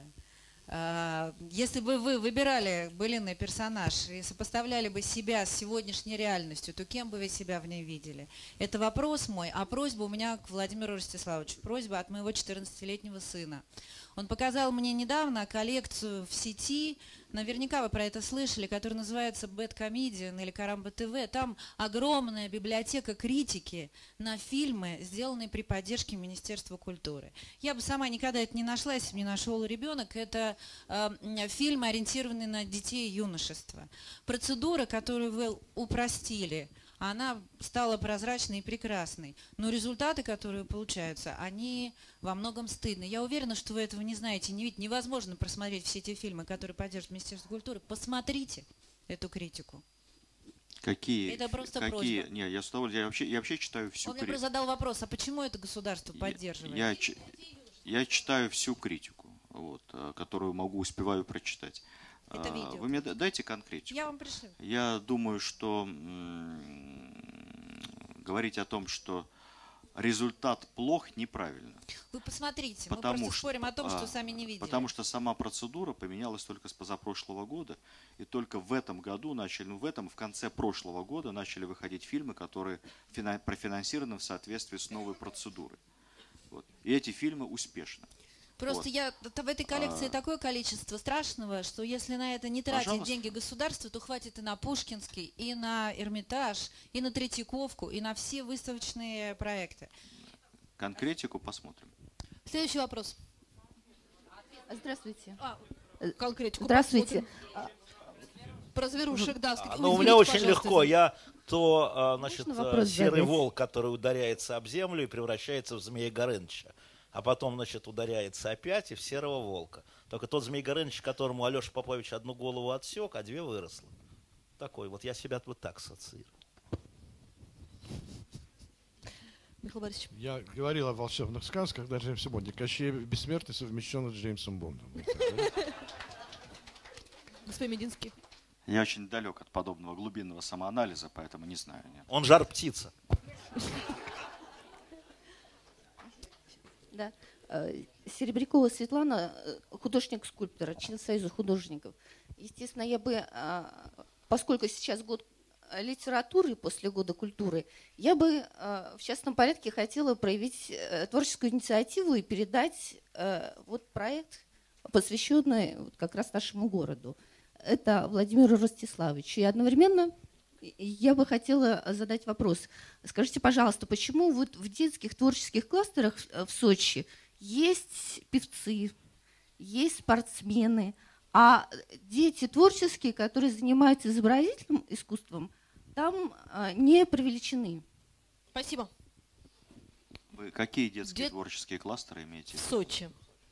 А, если бы вы выбирали былинный персонаж и сопоставляли бы себя с сегодняшней реальностью, то кем бы вы себя в ней видели? Это вопрос мой, а просьба у меня к Владимиру Ростиславовичу. Просьба от моего четырнадцатилетнего сына. Он показал мне недавно коллекцию в сети, наверняка вы про это слышали, которая называется Bad Comedian или Карамба ТВ. Там огромная библиотека критики на фильмы, сделанные при поддержке Министерства культуры. Я бы сама никогда это не нашла, если бы не нашел ребенок. Это э, фильмы, ориентированные на детей и юношество. Процедура, которую вы упростили, она стала прозрачной и прекрасной. Но результаты, которые получаются, они во многом стыдны. Я уверена, что вы этого не знаете, не видите. Невозможно просмотреть все те фильмы, которые поддерживают Министерство культуры. Посмотрите эту критику. Какие? Это просто какие? просьба. Не, я с удовольствием, я вообще, я вообще читаю всю Он мне просто критику. задал вопрос, а почему это государство поддерживает? Я, ч- я читаю всю критику, вот, э, которую могу, успеваю прочитать. Это А, видео. Вы мне да- дайте конкретику. Я вам пришлю. Я думаю, что м, говорить о том, что результат плох, неправильно. Вы посмотрите, Потому мы просто что- спорим о том, что а, сами не видели. Потому что сама процедура поменялась только с позапрошлого года, и только в этом году начали, ну в этом, в конце прошлого года начали выходить фильмы, которые фина- профинансированы в соответствии с новой процедурой. Вот. И эти фильмы успешны. Просто Вот. я т- в этой коллекции А. такое количество страшного, что если на это не тратить Пожалуйста. деньги государства, то хватит и на Пушкинский, и на Эрмитаж, и на Третьяковку, и на все выставочные проекты. Конкретику посмотрим. Следующий вопрос. Здравствуйте. А, конкретику Здравствуйте. посмотрим. Про зверушек, да. А, Ой, Ну, у извините, меня очень пожалуйста, легко. извините. Я то, а, значит, Можно а, вопрос серый задать? волк, который ударяется об землю и превращается в Змея Горыныча. А потом, значит, ударяется опять и в серого волка. Только тот Змей Горыныч, которому Алеша Попович одну голову отсек, а две выросло. Такой вот. Я себя вот так ассоциирую. Михаил Борисович. Я говорил о волшебных сказках, даже Джеймсе Бонде. Кощей Бессмертный совмещен с Джеймсом Бондом. Вот так, да? Господин Мединский. Я очень далек от подобного глубинного самоанализа, поэтому не знаю. Нет. Он жар-птица. Да. Э, Серебрякова Светлана, э, художник-скульптор, член Союза художников. Естественно, я бы, а, поскольку сейчас год литературы после года культуры, я бы а, в частном порядке хотела проявить э, творческую инициативу и передать э, вот проект, посвященный вот как раз нашему городу. Это Владимиру Ростиславовичу. И одновременно я бы хотела задать вопрос. Скажите, пожалуйста, почему вот в детских творческих кластерах в Сочи есть певцы, есть спортсмены, А дети творческие, которые занимаются изобразительным искусством, там а, не привлечены. Спасибо. Вы какие детские Дет... творческие кластеры имеете? В Сочи.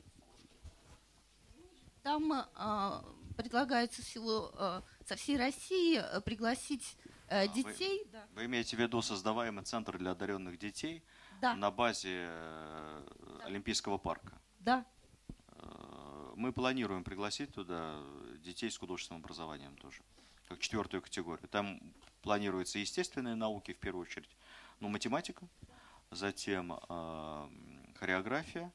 Там а, предлагается всего а, со всей России а, пригласить а, детей. Вы, да. вы имеете в виду создаваемый центр для одаренных детей Да. на базе э, Да. Олимпийского парка? Да. Э, Мы планируем пригласить туда детей с художественным образованием тоже, как четвертую категорию. Там планируются естественные науки в первую очередь, ну, математика, затем э, хореография,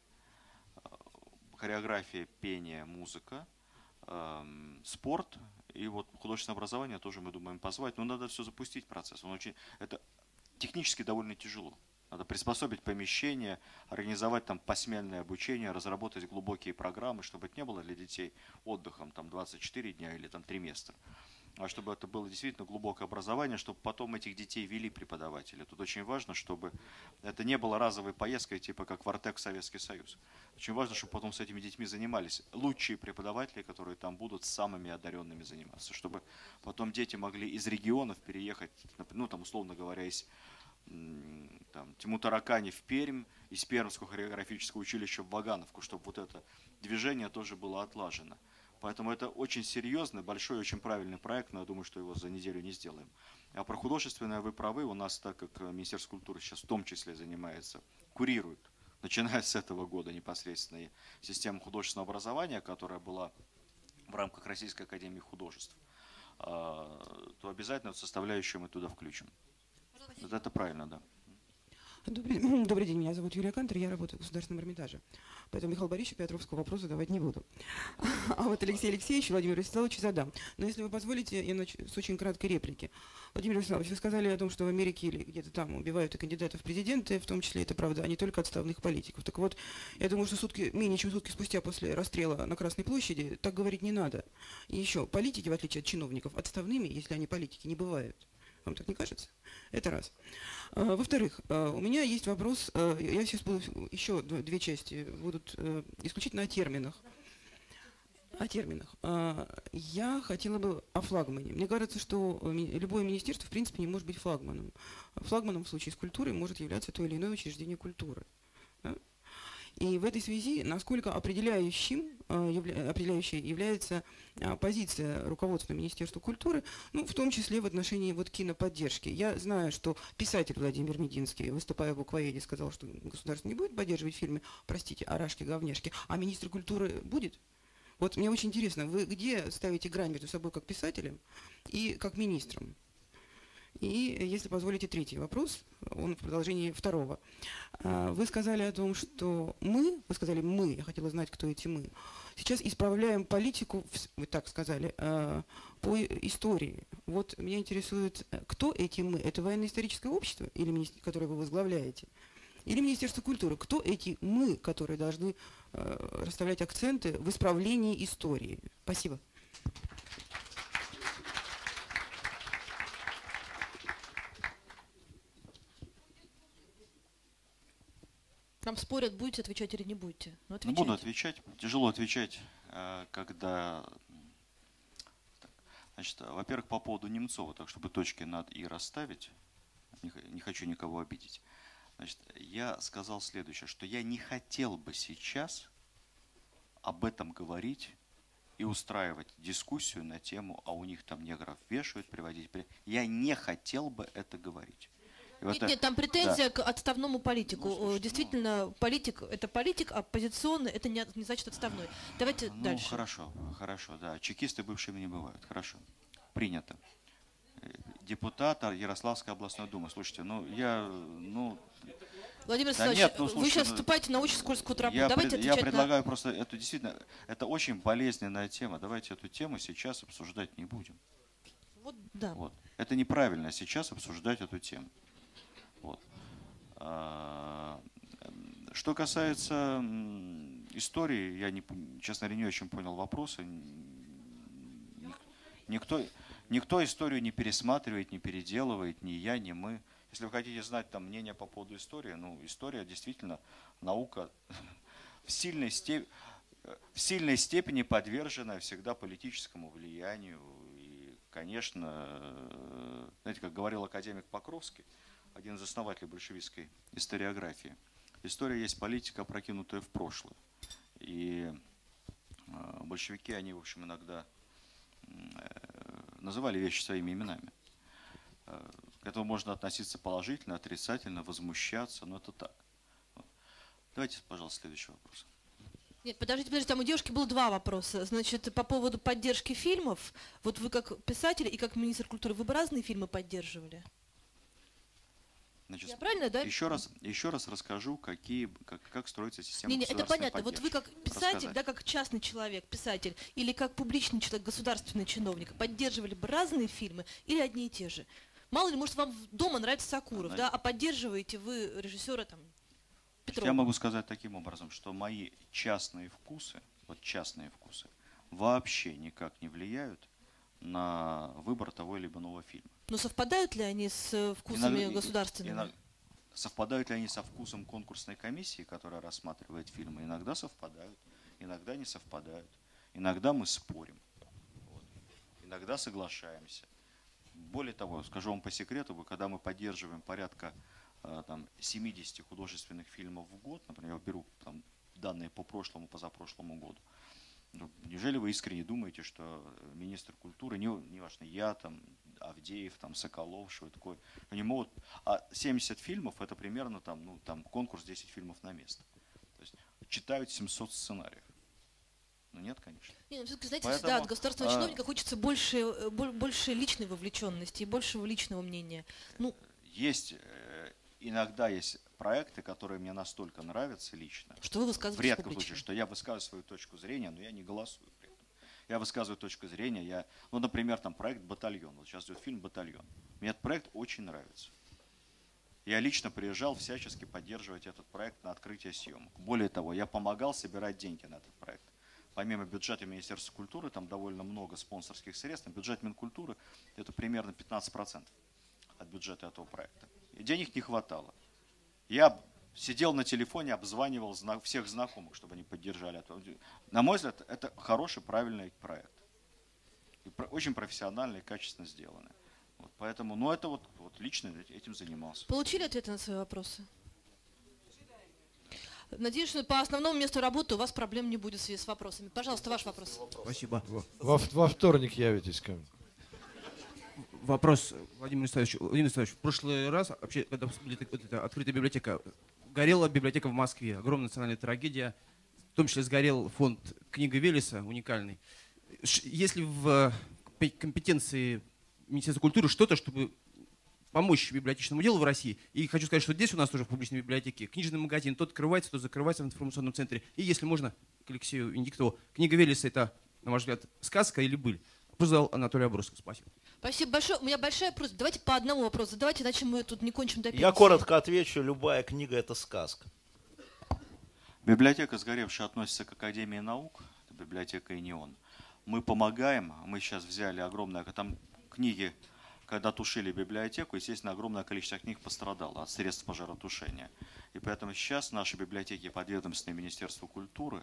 хореография, пение, музыка, э, спорт и вот художественное образование тоже мы думаем позвать. Но надо все запустить процесс. Он очень, это технически довольно тяжело. Надо приспособить помещение, организовать там посменное обучение, разработать глубокие программы, чтобы это не было для детей отдыхом там двадцать четыре дня или там триместр. А чтобы это было действительно глубокое образование, чтобы потом этих детей вели преподаватели. Тут очень важно, чтобы это не было разовой поездкой, типа как в Артек Советский Союз. Очень важно, чтобы потом с этими детьми занимались лучшие преподаватели, которые там будут с самыми одаренными заниматься. Чтобы потом дети могли из регионов переехать, ну там условно говоря, из там, Тиму Таракани в Пермь, из Пермского хореографического училища в Вагановку, чтобы вот это движение тоже было отлажено. Поэтому это очень серьезный, большой, очень правильный проект, но я думаю, что его за неделю не сделаем. А про художественное вы правы, у нас, так как Министерство культуры сейчас в том числе занимается, курирует, начиная с этого года непосредственно систему художественного образования, которая была в рамках Российской академии художеств, то обязательно эту составляющую мы туда включим. Вот это правильно, да. Добрый, добрый день, меня зовут Юлия Кантер, я работаю в Государственном Эрмитаже. Поэтому Михаилу Борисовичу Петровскому вопрос задавать не буду. А вот Алексею Алексеевичу, Владимиру Вячеславовичу задам. Но если вы позволите, я начну с очень краткой реплики. Владимир Вячеславович, вы сказали о том, что в Америке или где-то там убивают и кандидатов в президенты, в том числе это правда, а не только отставных политиков. Так вот, я думаю, что сутки, менее чем сутки спустя после расстрела на Красной площади так говорить не надо. И еще, политики, в отличие от чиновников, отставными, если они политики, не бывают. Вам так не кажется? Это раз. Во-вторых, у меня есть вопрос, я сейчас буду, еще две части будут исключительно о терминах. О терминах. Я хотела бы о флагмане. Мне кажется, что любое министерство, в принципе, не может быть флагманом. Флагманом в случае с культурой может являться то или иное учреждение культуры. И в этой связи, насколько определяющим, явля, определяющей является позиция руководства Министерства культуры, ну, в том числе в отношении вот киноподдержки. Я знаю, что писатель Владимир Мединский, выступая в Буквоеде, сказал, что государство не будет поддерживать фильмы, простите, «Арашки-говняшки», а министр культуры будет? Вот мне очень интересно, вы где ставите грань между собой как писателем и как министром? И, если позволите, третий вопрос, он в продолжении второго. Вы сказали о том, что мы, вы сказали «мы», я хотела знать, кто эти «мы», сейчас исправляем политику, вы так сказали, по истории. Вот меня интересует, кто эти «мы»? Это военно-историческое общество, или, которое вы возглавляете? Или Министерство культуры? Кто эти «мы», которые должны расставлять акценты в исправлении истории? Спасибо. Там спорят, будете отвечать или не будете. Ну, ну, буду отвечать. Тяжело отвечать, когда... Значит, во-первых, по поводу Немцова, так чтобы точки над «и» расставить, не хочу никого обидеть. Значит, я сказал следующее, что я не хотел бы сейчас об этом говорить и устраивать дискуссию на тему, а у них там негров вешают, приводить. Я не хотел бы это говорить. Нет, нет, там претензия да. к отставному политику. Ну, слушайте, Действительно, ну... политик – это политик, а оппозиционный – это не, не значит отставной. Давайте ну, дальше. Хорошо, хорошо, да. Чекисты бывшими не бывают. Хорошо. Принято. Депутат Ярославской областной думы. Слушайте, ну, я, ну... Владимир да Владимирович, нет, ну, слушайте, вы сейчас ну, вступаете на очень скользкую тропу. Я, Давайте пред, я предлагаю на... просто, это действительно, это очень болезненная тема. Давайте эту тему сейчас обсуждать не будем. Вот, да. Вот. Это неправильно сейчас обсуждать эту тему. Вот. Что касается истории, я, не, честно говоря, не очень понял вопросы. Никто, никто историю не пересматривает, не переделывает, ни я, ни мы. Если вы хотите знать там, мнение по поводу истории, ну, история действительно наука в сильной степени. в сильной степени подвержена всегда политическому влиянию. И, конечно, знаете, как говорил академик Покровский, один из основателей большевистской историографии, история есть политика, опрокинутая в прошлое. И большевики, они, в общем, иногда называли вещи своими именами. К этому можно относиться положительно, отрицательно, возмущаться, но это так. Давайте, пожалуйста, следующий вопрос. Нет, подождите, подождите, там у девушки было два вопроса. Значит, по поводу поддержки фильмов, вот вы как писатель и как министр культуры, вы бы разные фильмы поддерживали? Значит, я правильно, да? Еще раз, еще раз расскажу, какие, как, как строится система не, не, это понятно. поддержки. Вот вы как писатель, да, как частный человек, писатель, или как публичный человек, государственный чиновник, поддерживали бы разные фильмы или одни и те же? Мало ли, может, вам дома нравится Сакуров, да, а поддерживаете вы режиссера там Петрова? Я могу сказать таким образом, что мои частные вкусы, вот частные вкусы, вообще никак не влияют на выбор того или иного фильма. Но совпадают ли они с вкусами иногда, государственными? Иногда, совпадают ли они со вкусом конкурсной комиссии, которая рассматривает фильмы? Иногда совпадают, иногда не совпадают. Иногда мы спорим, вот. Иногда соглашаемся. Более того, скажу вам по секрету, когда мы поддерживаем порядка там, семидесяти художественных фильмов в год, например, я беру там, данные по прошлому, позапрошлому году, ну, неужели вы искренне думаете, что министр культуры, не, не важно, я, там, Авдеев, там, Соколов, Швыдко, они могут, а семьдесят фильмов это примерно там, ну, там, конкурс десять фильмов на место. То есть читают семьсот сценариев. Ну нет, конечно. Не, ну, все-таки, знаете, Поэтому, всегда от государственного а, чиновника хочется больше, больше личной вовлеченности и большего личного мнения. Ну, есть, иногда есть проекты, которые мне настолько нравятся лично, что вы высказываете в редком случае, что я высказываю свою точку зрения, но я не голосую при этом. Я высказываю точку зрения, я, ну, например, там проект «Батальон». Вот сейчас идет фильм «Батальон». Мне этот проект очень нравится. Я лично приезжал всячески поддерживать этот проект на открытие съемок. Более того, я помогал собирать деньги на этот проект. Помимо бюджета Министерства культуры, там довольно много спонсорских средств. Бюджет Минкультуры – это примерно пятнадцать процентов от бюджета этого проекта. И денег не хватало. Я сидел на телефоне, обзванивал всех знакомых, чтобы они поддержали. На мой взгляд, это хороший, правильный проект. И очень профессионально и качественно сделанный. Вот поэтому, ну это вот, вот лично этим занимался. Получили ответы на свои вопросы? Надеюсь, что по основному месту работы у вас проблем не будет в связи с вопросами. Пожалуйста, ваш вопрос. Спасибо. Во, во вторник явитесь ко мне. Вопрос, Владимир Владимирович. Владимир Владимирович, в прошлый раз, вообще, когда была вот эта открытая библиотека, горела библиотека в Москве. Огромная национальная трагедия. В том числе сгорел фонд «Книга Велеса», уникальный. Если в компетенции Министерства культуры что-то, чтобы помочь библиотечному делу в России. И хочу сказать, что здесь у нас тоже в публичной библиотеке книжный магазин, тот открывается, тот закрывается в информационном центре. И если можно, к Алексею Венедиктову, «Книга Велеса» — это, на ваш взгляд, сказка или быль? Задал Анатолий Абросов. Спасибо. Спасибо большое. У меня большая просьба. Давайте по одному вопросу задавайте, иначе мы тут не кончим до пенсии. Я коротко отвечу. Любая книга – это сказка. Библиотека сгоревшая относится к Академии наук. Это библиотека ИНИОН. Мы помогаем. Мы сейчас взяли огромное... Там книги, когда тушили библиотеку, естественно, огромное количество книг пострадало от средств пожаротушения. И поэтому сейчас наши библиотеки, подведомственные Министерству культуры,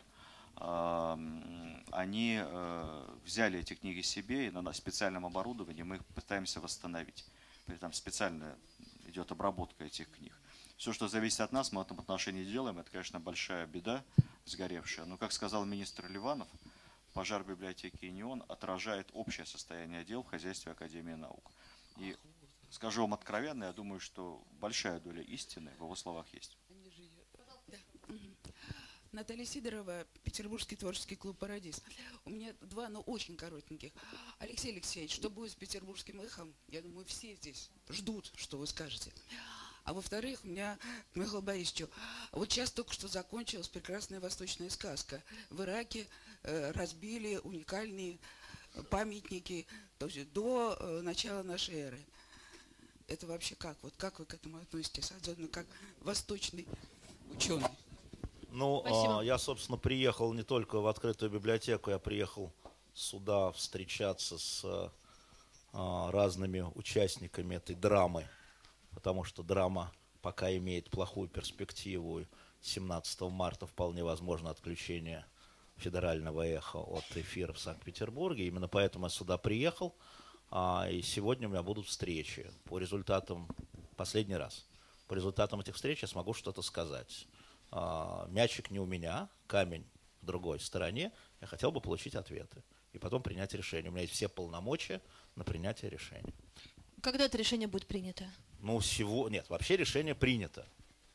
они взяли эти книги себе, и на специальном оборудовании мы их пытаемся восстановить. Там специально идет обработка этих книг. Все, что зависит от нас, мы в этом отношении делаем. Это, конечно, большая беда, сгоревшая. Но, как сказал министр Ливанов, пожар библиотеки ИНИОН отражает общее состояние дел в хозяйстве Академии наук. И скажу вам откровенно, я думаю, что большая доля истины в его словах есть. Наталья Сидорова, Петербургский творческий клуб «Парадис». У меня два, но очень коротеньких. Алексей Алексеевич, что будет с петербургским эхом? Я думаю, все здесь ждут, что вы скажете. А во-вторых, у меня к Михаилу Борисовичу. Вот сейчас только что закончилась прекрасная восточная сказка. В Ираке э, разбили уникальные памятники, то есть до э, начала нашей эры. Это вообще как? Вот как вы к этому относитесь, особенно как восточный ученый? Ну, а, я, собственно, приехал не только в открытую библиотеку, я приехал сюда встречаться с а, разными участниками этой драмы, потому что драма пока имеет плохую перспективу. семнадцатого марта вполне возможно отключение федерального эхо от эфира в Санкт-Петербурге. Именно поэтому я сюда приехал. А, и сегодня у меня будут встречи. По результатам, последний раз, по результатам этих встреч я смогу что-то сказать. А, мячик не у меня, камень в другой стороне. Я хотел бы получить ответы и потом принять решение. У меня есть все полномочия на принятие решения. Когда это решение будет принято? Ну, всего... Нет, вообще решение принято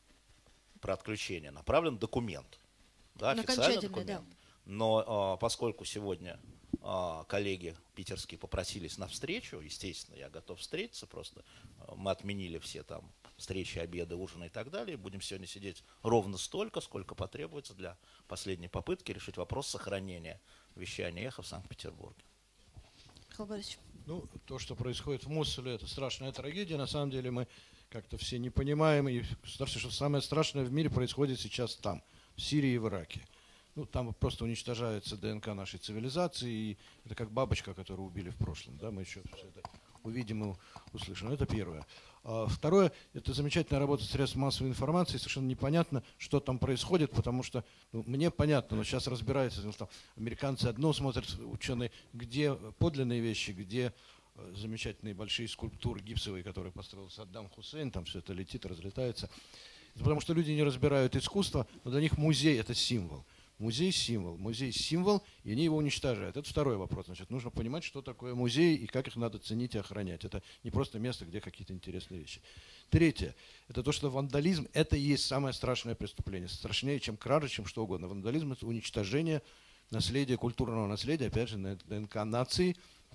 про отключение. Направлен документ. Да, официальный документ. Да. Но а, поскольку сегодня а, коллеги питерские попросились на встречу, естественно, я готов встретиться, просто а, мы отменили все там встречи, обеды, ужины и так далее. Будем сегодня сидеть ровно столько, сколько потребуется для последней попытки решить вопрос сохранения вещания эхо в Санкт-Петербурге. Михаил Борисович. Ну, то, что происходит в Мосуле, это страшная трагедия. На самом деле мы как-то все не понимаем. И что самое страшное в мире происходит сейчас там, в Сирии и в Ираке. Ну, там просто уничтожается ДНК нашей цивилизации. И это как бабочка, которую убили в прошлом. Да, мы еще все это увидим и услышим. Это первое. А второе, это замечательная работа средств массовой информации. Совершенно непонятно, что там происходит, потому что ну, мне понятно, но сейчас разбирается, что американцы одно смотрят, ученые, где подлинные вещи, где замечательные большие скульптуры гипсовые, которые построил Саддам Хусейн, там все это летит, разлетается. Это потому что люди не разбирают искусство, но для них музей – это символ. Музей – символ, музей – символ, и они его уничтожают. Это второй вопрос. Значит, нужно понимать, что такое музей и как их надо ценить и охранять. Это не просто место, где какие-то интересные вещи. Третье – это то, что вандализм – это и есть самое страшное преступление. Страшнее, чем кража, чем что угодно. Вандализм – это уничтожение наследия, культурного наследия, опять же, на ДНК нации.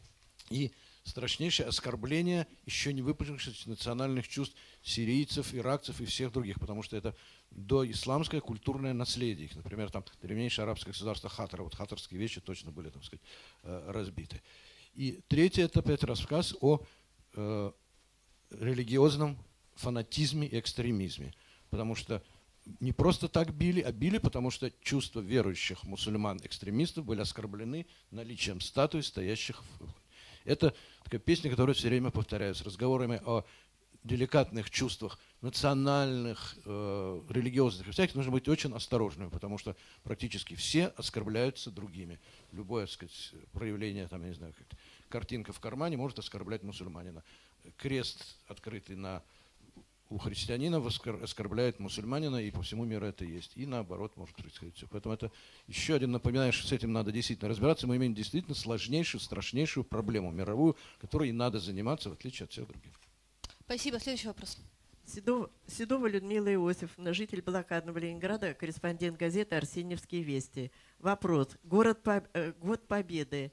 И страшнейшее оскорбление еще не выпустившихся национальных чувств сирийцев, иракцев и всех других, потому что это доисламское культурное наследие. Например, там древнейшее арабское государство Хатара, вот хатарские вещи точно были, так сказать, разбиты. И третье – это опять рассказ о э, религиозном фанатизме и экстремизме, потому что не просто так били, а били, потому что чувства верующих мусульман-экстремистов были оскорблены наличием статуй, стоящих в... Это такая песня, которая все время повторяется, с разговорами о деликатных чувствах национальных, э, религиозных и всяких, нужно быть очень осторожным, потому что практически все оскорбляются другими. Любое, так сказать, проявление, там, я не знаю, как картинка в кармане может оскорблять мусульманина. Крест, открытый на, у христианина, оскорбляет мусульманина, и по всему миру это есть. И наоборот может происходить все. Поэтому это еще один напоминание, что с этим надо действительно разбираться. Мы имеем действительно сложнейшую, страшнейшую проблему мировую, которой надо заниматься, в отличие от всех других. Спасибо. Следующий вопрос. Седова, Седова Людмила Иосифовна, житель блокадного Ленинграда, корреспондент газеты «Арсеньевские вести». Вопрос. Город, год Победы.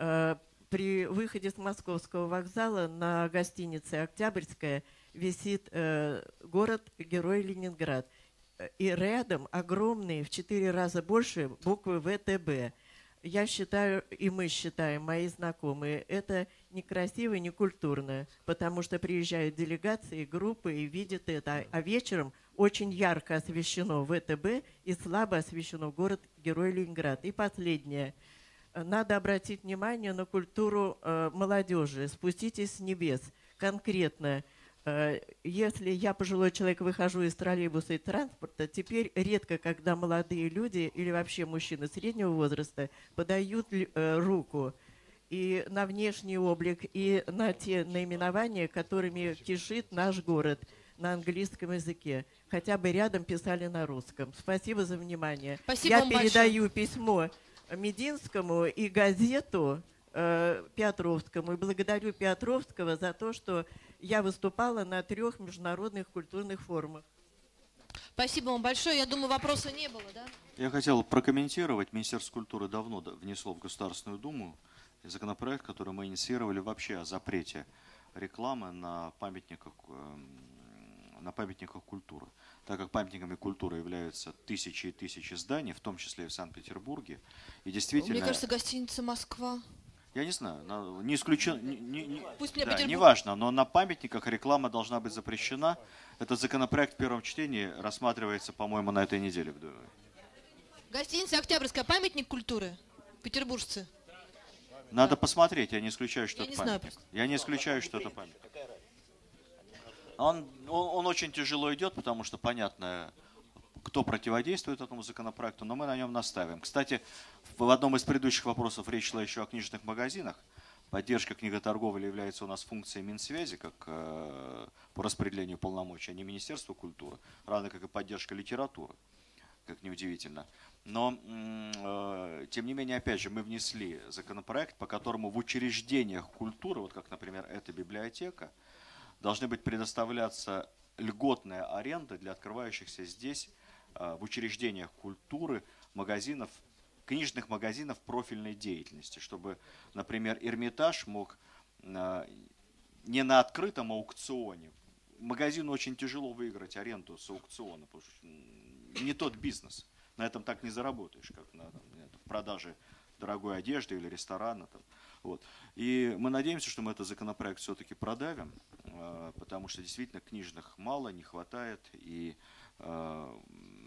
При выходе с Московского вокзала на гостинице «Октябрьская» висит город-герой Ленинград. И рядом огромные, в четыре раза больше, буквы вэ тэ бэ. Я считаю, и мы считаем, мои знакомые, это некрасиво и некультурно, потому что приезжают делегации, группы и видят это. А вечером очень ярко освещено вэ тэ бэ и слабо освещено город-герой Ленинград. И последнее. Надо обратить внимание на культуру э, молодежи. Спуститесь с небес. Конкретно, э, если я, пожилой человек, выхожу из троллейбуса и транспорта, теперь редко, когда молодые люди или вообще мужчины среднего возраста подают э, руку и на внешний облик, и на те наименования, которыми кишит наш город на английском языке. Хотя бы рядом писали на русском. Спасибо за внимание. Спасибо я вам передаю большое. письмо Мединскому и газету э, Петровскому. И благодарю Петровского за то, что я выступала на трех международных культурных форумах. Спасибо вам большое. Я думаю, вопроса не было, да? Я хотел прокомментировать. Министерство культуры давно внесло в Государственную Думу законопроект, который мы инициировали вообще о запрете рекламы на памятниках, на памятниках культуры. Так как памятниками культуры являются тысячи и тысячи зданий, в том числе и в Санкт-Петербурге. И действительно... Мне кажется, гостиница «Москва». Я не знаю, не исключено, не, не, не, Пусть да, Петербург... не важно, но на памятниках реклама должна быть запрещена. Этот законопроект в первом чтении рассматривается, по-моему, на этой неделе. Гостиница «Октябрьская», памятник культуры, петербуржцы. Надо да. посмотреть, я не исключаю, что я это не памятник. Знаю. Я не исключаю, что это памятник. Он, он, он очень тяжело идет, потому что, понятно, кто противодействует этому законопроекту, но мы на нем настаиваем. Кстати, в одном из предыдущих вопросов речь шла еще о книжных магазинах. Поддержка книготорговли является у нас функцией Минсвязи, как э, по распределению полномочий, а не Министерства культуры, равно как и поддержка литературы, как неудивительно. Но, э, тем не менее, опять же, мы внесли законопроект, по которому в учреждениях культуры, вот как, например, эта библиотека, должны быть предоставляться льготная аренда для открывающихся здесь э, в учреждениях культуры магазинов, книжных магазинов профильной деятельности, чтобы, например, Эрмитаж мог э, не на открытом аукционе. Магазину очень тяжело выиграть аренду с аукциона, потому что не тот бизнес. На этом так не заработаешь, как на там, продаже дорогой одежды или ресторана. Там. Вот. И мы надеемся, что мы этот законопроект все-таки продавим, э, потому что действительно книжных мало, не хватает. И э,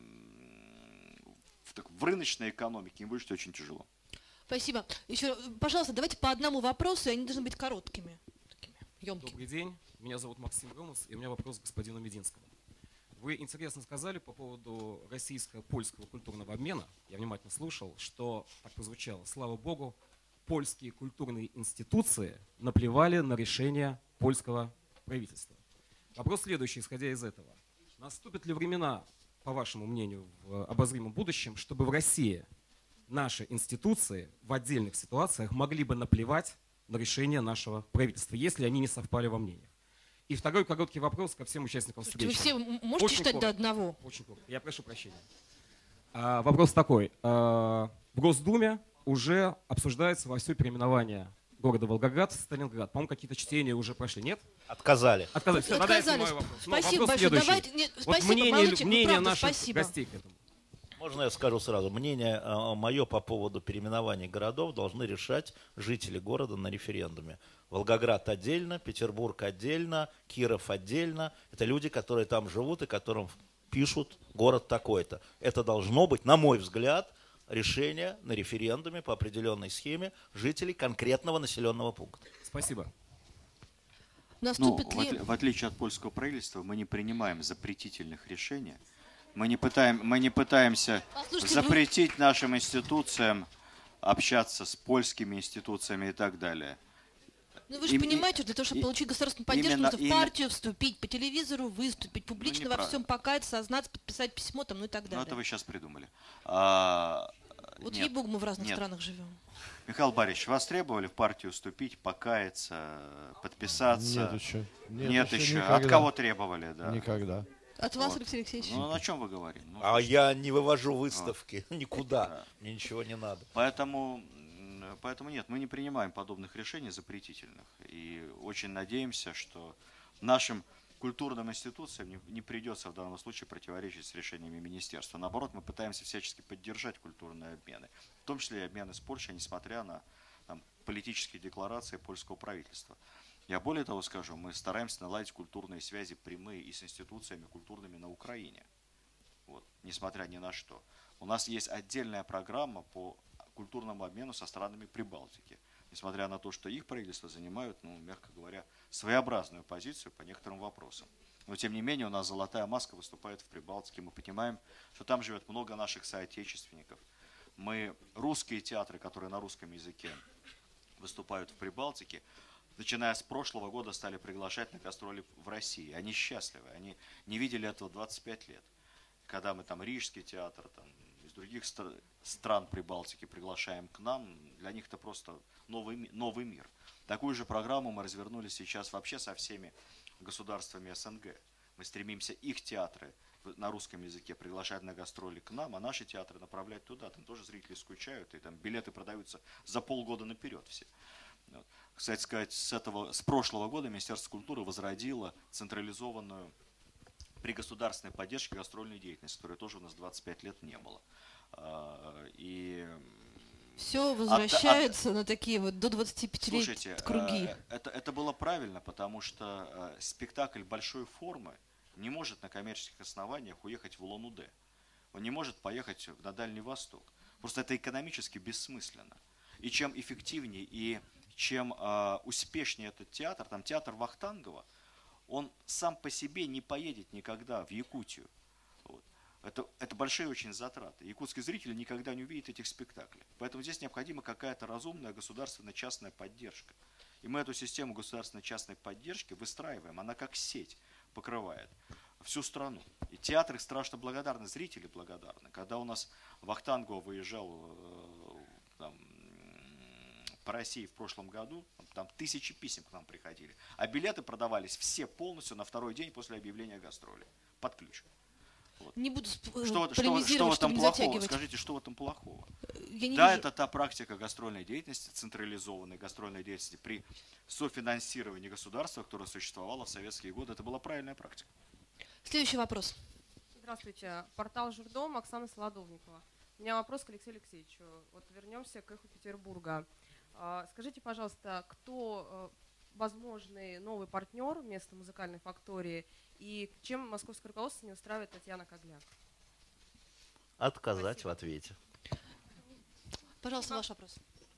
в, так, в рыночной экономике им будет очень тяжело. Спасибо. Еще, пожалуйста, давайте по одному вопросу, и они должны быть короткими. Такими, емкими. Добрый день. Меня зовут Максим Громус, и у меня вопрос к господину Мединскому. Вы интересно сказали по поводу российско-польского культурного обмена. Я внимательно слушал, что так прозвучало. Слава богу, польские культурные институции наплевали на решение польского правительства. Вопрос следующий, исходя из этого. Наступят ли времена, по вашему мнению, в обозримом будущем, чтобы в России наши институции в отдельных ситуациях могли бы наплевать на решение нашего правительства, если они не совпали во мнениях? И второй короткий вопрос ко всем участникам встречи. Вы все можете Очень читать коротко. до одного? Очень коротко. Я прошу прощения. А, вопрос такой. А, в Госдуме уже обсуждается вовсю переименование города Волгоград в Сталинград. По-моему, какие-то чтения уже прошли, нет? Отказали. Отказали. Все, тогда это мой вопрос. Но Спасибо вопрос большое. следующий. Давайте, нет, Вот спасибо, мнение, молодчик, мнение правда, наших спасибо. гостей к этому. Можно я скажу сразу? Мнение э, мое по поводу переименования городов должны решать жители города на референдуме. Волгоград отдельно, Петербург отдельно, Киров отдельно. Это люди, которые там живут и которым пишут город такой-то. Это должно быть, на мой взгляд, решение на референдуме по определенной схеме жителей конкретного населенного пункта. Спасибо. Наступит ну, ли... в, отли- в отличие от польского правительства, мы не принимаем запретительных решений. Мы не, пытаем, мы не пытаемся Послушайте, запретить нашим институциям общаться с польскими институциями и так далее. Ну вы же И- понимаете, для того, чтобы и- получить государственную поддержку, именно- нужно в именно- партию вступить, по телевизору выступить, публично во неправильно. всем покаяться, сознаться, подписать письмо там, ну и так Ну, далее. это вы сейчас придумали. А, Вот нет, ей-богу, мы в разных нет. странах живем. Михаил Борисович, вас требовали в партию вступить, покаяться, подписаться? Нет еще. Нет, Нет еще. еще От никогда. кого требовали, да? Никогда. От вас, Вот. Алексей Алексеевич? Ну, о чем вы говорите? Ну, А что- я не вывожу выставки никуда. Да. Мне ничего не надо. Поэтому, м, поэтому нет, мы не принимаем подобных решений запретительных. И очень надеемся, что нашим культурным институциям не, не придется в данном случае противоречить с решениями министерства. Наоборот, мы пытаемся всячески поддержать культурные обмены, в том числе и обмены с Польшей, несмотря на там, политические декларации польского правительства. Я более того скажу, мы стараемся наладить культурные связи прямые и с институциями культурными на Украине. Вот, несмотря ни на что. У нас есть отдельная программа по культурному обмену со странами Прибалтики. Несмотря на то, что их правительства занимают, ну, мягко говоря, своеобразную позицию по некоторым вопросам. Но, тем не менее, у нас «Золотая маска» выступает в Прибалтике. Мы понимаем, что там живет много наших соотечественников. Мы, русские театры, которые на русском языке выступают в Прибалтике, начиная с прошлого года стали приглашать на гастроли в России. Они счастливы, они не видели этого двадцать пять лет. Когда мы там Рижский театр, там, из других стр- стран Прибалтики приглашаем к нам, для них это просто новый, ми- новый мир. Такую же программу мы развернули сейчас вообще со всеми государствами СНГ. Мы стремимся их театры в- на русском языке приглашать на гастроли к нам, а наши театры направлять туда. Там тоже зрители скучают, и там билеты продаются за полгода наперед все. Вот. Кстати сказать, с, этого, с прошлого года Министерство культуры возродило централизованную при государственной поддержке гастрольной деятельности, которой тоже у нас двадцать пять лет не было. А, И Все от- возвращается от- на такие вот до двадцати пяти лет Слушайте, круги. э, это, это было правильно, потому что э, спектакль большой формы не может на коммерческих основаниях уехать в Улан-Удэ. Он не может поехать в- на Дальний Восток. Просто это экономически бессмысленно. И чем эффективнее и чем э, успешнее этот театр, там театр Вахтангова, он сам по себе не поедет никогда в Якутию. Вот. Это, это большие очень затраты. Якутский зритель никогда не увидит этих спектаклей. Поэтому здесь необходима какая-то разумная государственная частная поддержка. И мы эту систему государственной частной поддержки выстраиваем. Она как сеть покрывает всю страну. И театры страшно благодарны, зрители благодарны. Когда у нас Вахтангова выезжал там, по России в прошлом году, там тысячи писем к нам приходили. А билеты продавались все полностью на второй день после объявления гастролей. Под ключ. Вот. Не буду что, полемизировать, что, что в этом плохого? затягивать. Скажите, что в этом плохого? Я не да, вижу. это та практика гастрольной деятельности, централизованной гастрольной деятельности при софинансировании государства, которое существовало в советские годы. Это была правильная практика. Следующий вопрос. Здравствуйте. Портал Журдом, Оксана Солодовникова. У меня вопрос к Алексею Алексеевичу. Вот вернемся к «Эху Петербурга». Скажите, пожалуйста, кто возможный новый партнер вместо музыкальной фактории и чем московское руководство не устраивает Татьяна Когляк? Отказать Спасибо. в ответе. Пожалуйста, ваш вопрос.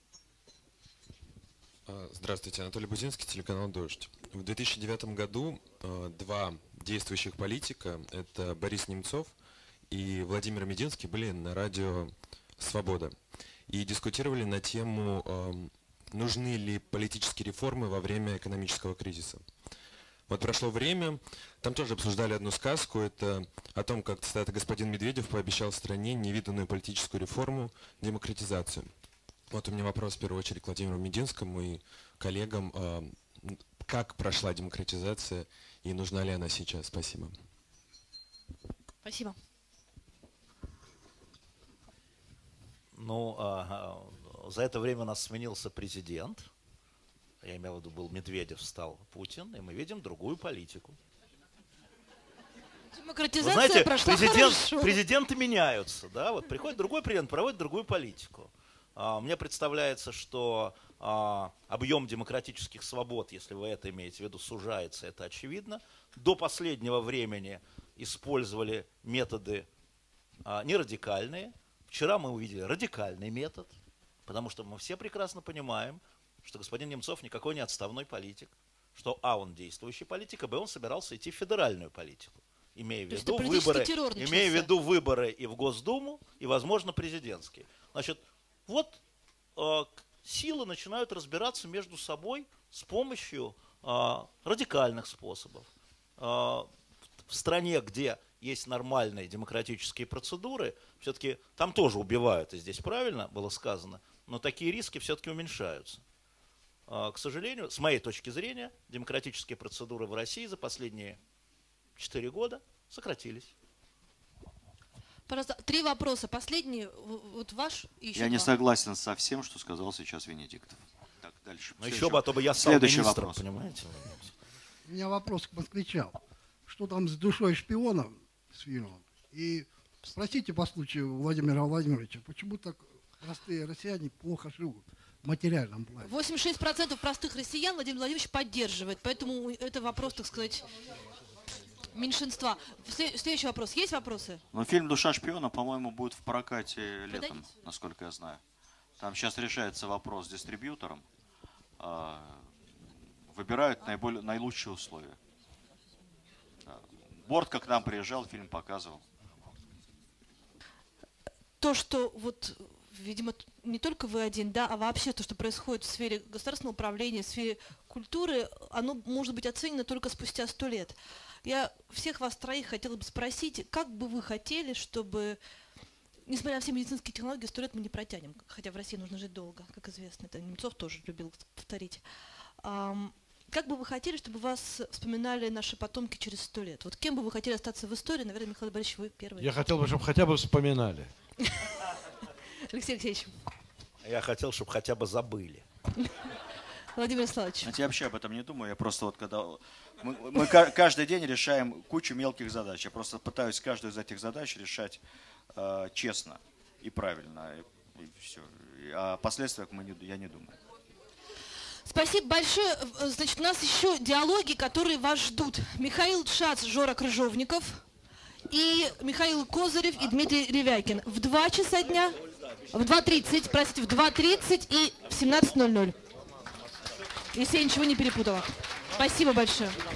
Здравствуйте, Анатолий Бузинский, телеканал «Дождь». В две тысячи девятом году два действующих политика, это Борис Немцов и Владимир Мединский, были на радио «Свобода» и дискутировали на тему, нужны ли политические реформы во время экономического кризиса. Вот прошло время, там тоже обсуждали одну сказку, это о том, как, цитата, господин Медведев пообещал стране невиданную политическую реформу, демократизацию. Вот у меня вопрос в первую очередь к Владимиру Мединскому и коллегам, как прошла демократизация и нужна ли она сейчас? Спасибо. Спасибо. Ну, а, за это время у нас сменился президент. Я имею в виду, был Медведев, стал Путин, и мы видим другую политику. Демократизация Вы знаете, прошла президент, хорошо. президенты меняются, да, вот приходит другой президент, проводит другую политику. А, мне представляется, что а, объем демократических свобод, если вы это имеете в виду, сужается, это очевидно. До последнего времени использовали методы а, не радикальные. Вчера мы увидели радикальный метод, потому что мы все прекрасно понимаем, что господин Немцов никакой не отставной политик, что а, он действующий политик, а б, он собирался идти в федеральную политику, имея в виду выборы, имея в виду выборы и в Госдуму, и, возможно, президентские. Значит, вот э, силы начинают разбираться между собой с помощью э, радикальных способов. Э, в стране, где есть нормальные демократические процедуры, все-таки там тоже убивают, и здесь правильно было сказано, но такие риски все-таки уменьшаются. К сожалению, с моей точки зрения, демократические процедуры в России за последние четыре года сократились. Пожалуйста, три вопроса. Последний, вот ваш и еще Я два. не согласен со всем, что сказал сейчас Венедиктов. Так, дальше. Ну еще бы, а то бы я стал Следующий министром, вопрос. понимаете? У меня вопрос к москвичам. Что там с душой шпиона с фильмом? И спросите по случаю Владимира Владимировича, почему так простые россияне плохо живут в материальном плане? восемьдесят шесть процентов простых россиян Владимир Владимирович поддерживает, поэтому это вопрос, так сказать, меньшинства. Следующий вопрос. Есть вопросы? Но фильм «Душа шпиона», по-моему, будет в прокате летом, Подойдите. Насколько я знаю. Там сейчас решается вопрос с дистрибьютором. Выбирают наиболее, наилучшие условия. Бортко к нам приезжал, фильм показывал. То, что вот, видимо, не только вы один, да, а вообще то, что происходит в сфере государственного управления, в сфере культуры, оно может быть оценено только спустя сто лет. Я всех вас троих хотела бы спросить, как бы вы хотели, чтобы, несмотря на все медицинские технологии, сто лет мы не протянем, хотя в России нужно жить долго, как известно, это Немцов тоже любил повторить. Как бы вы хотели, чтобы вас вспоминали наши потомки через сто лет? Вот кем бы вы хотели остаться в истории? Наверное, Михаил Борисович, вы первый. Я хотел бы, чтобы хотя бы вспоминали. Алексей Алексеевич. Я хотел, чтобы хотя бы забыли. Владимир Вячеславович. Я вообще об этом не думаю. Я просто вот когда... Мы, мы каждый день решаем кучу мелких задач. Я просто пытаюсь каждую из этих задач решать э, честно и правильно. И, и все. О последствиях мы не, я не думаю. Спасибо большое. Значит, у нас еще диалоги, которые вас ждут. Михаил Шац, Жора Крыжовников и Михаил Козырев и Дмитрий Ревякин. В два часа дня, в два тридцать, простите, в два тридцать и в семнадцать ноль ноль. Если я ничего не перепутала. Спасибо большое.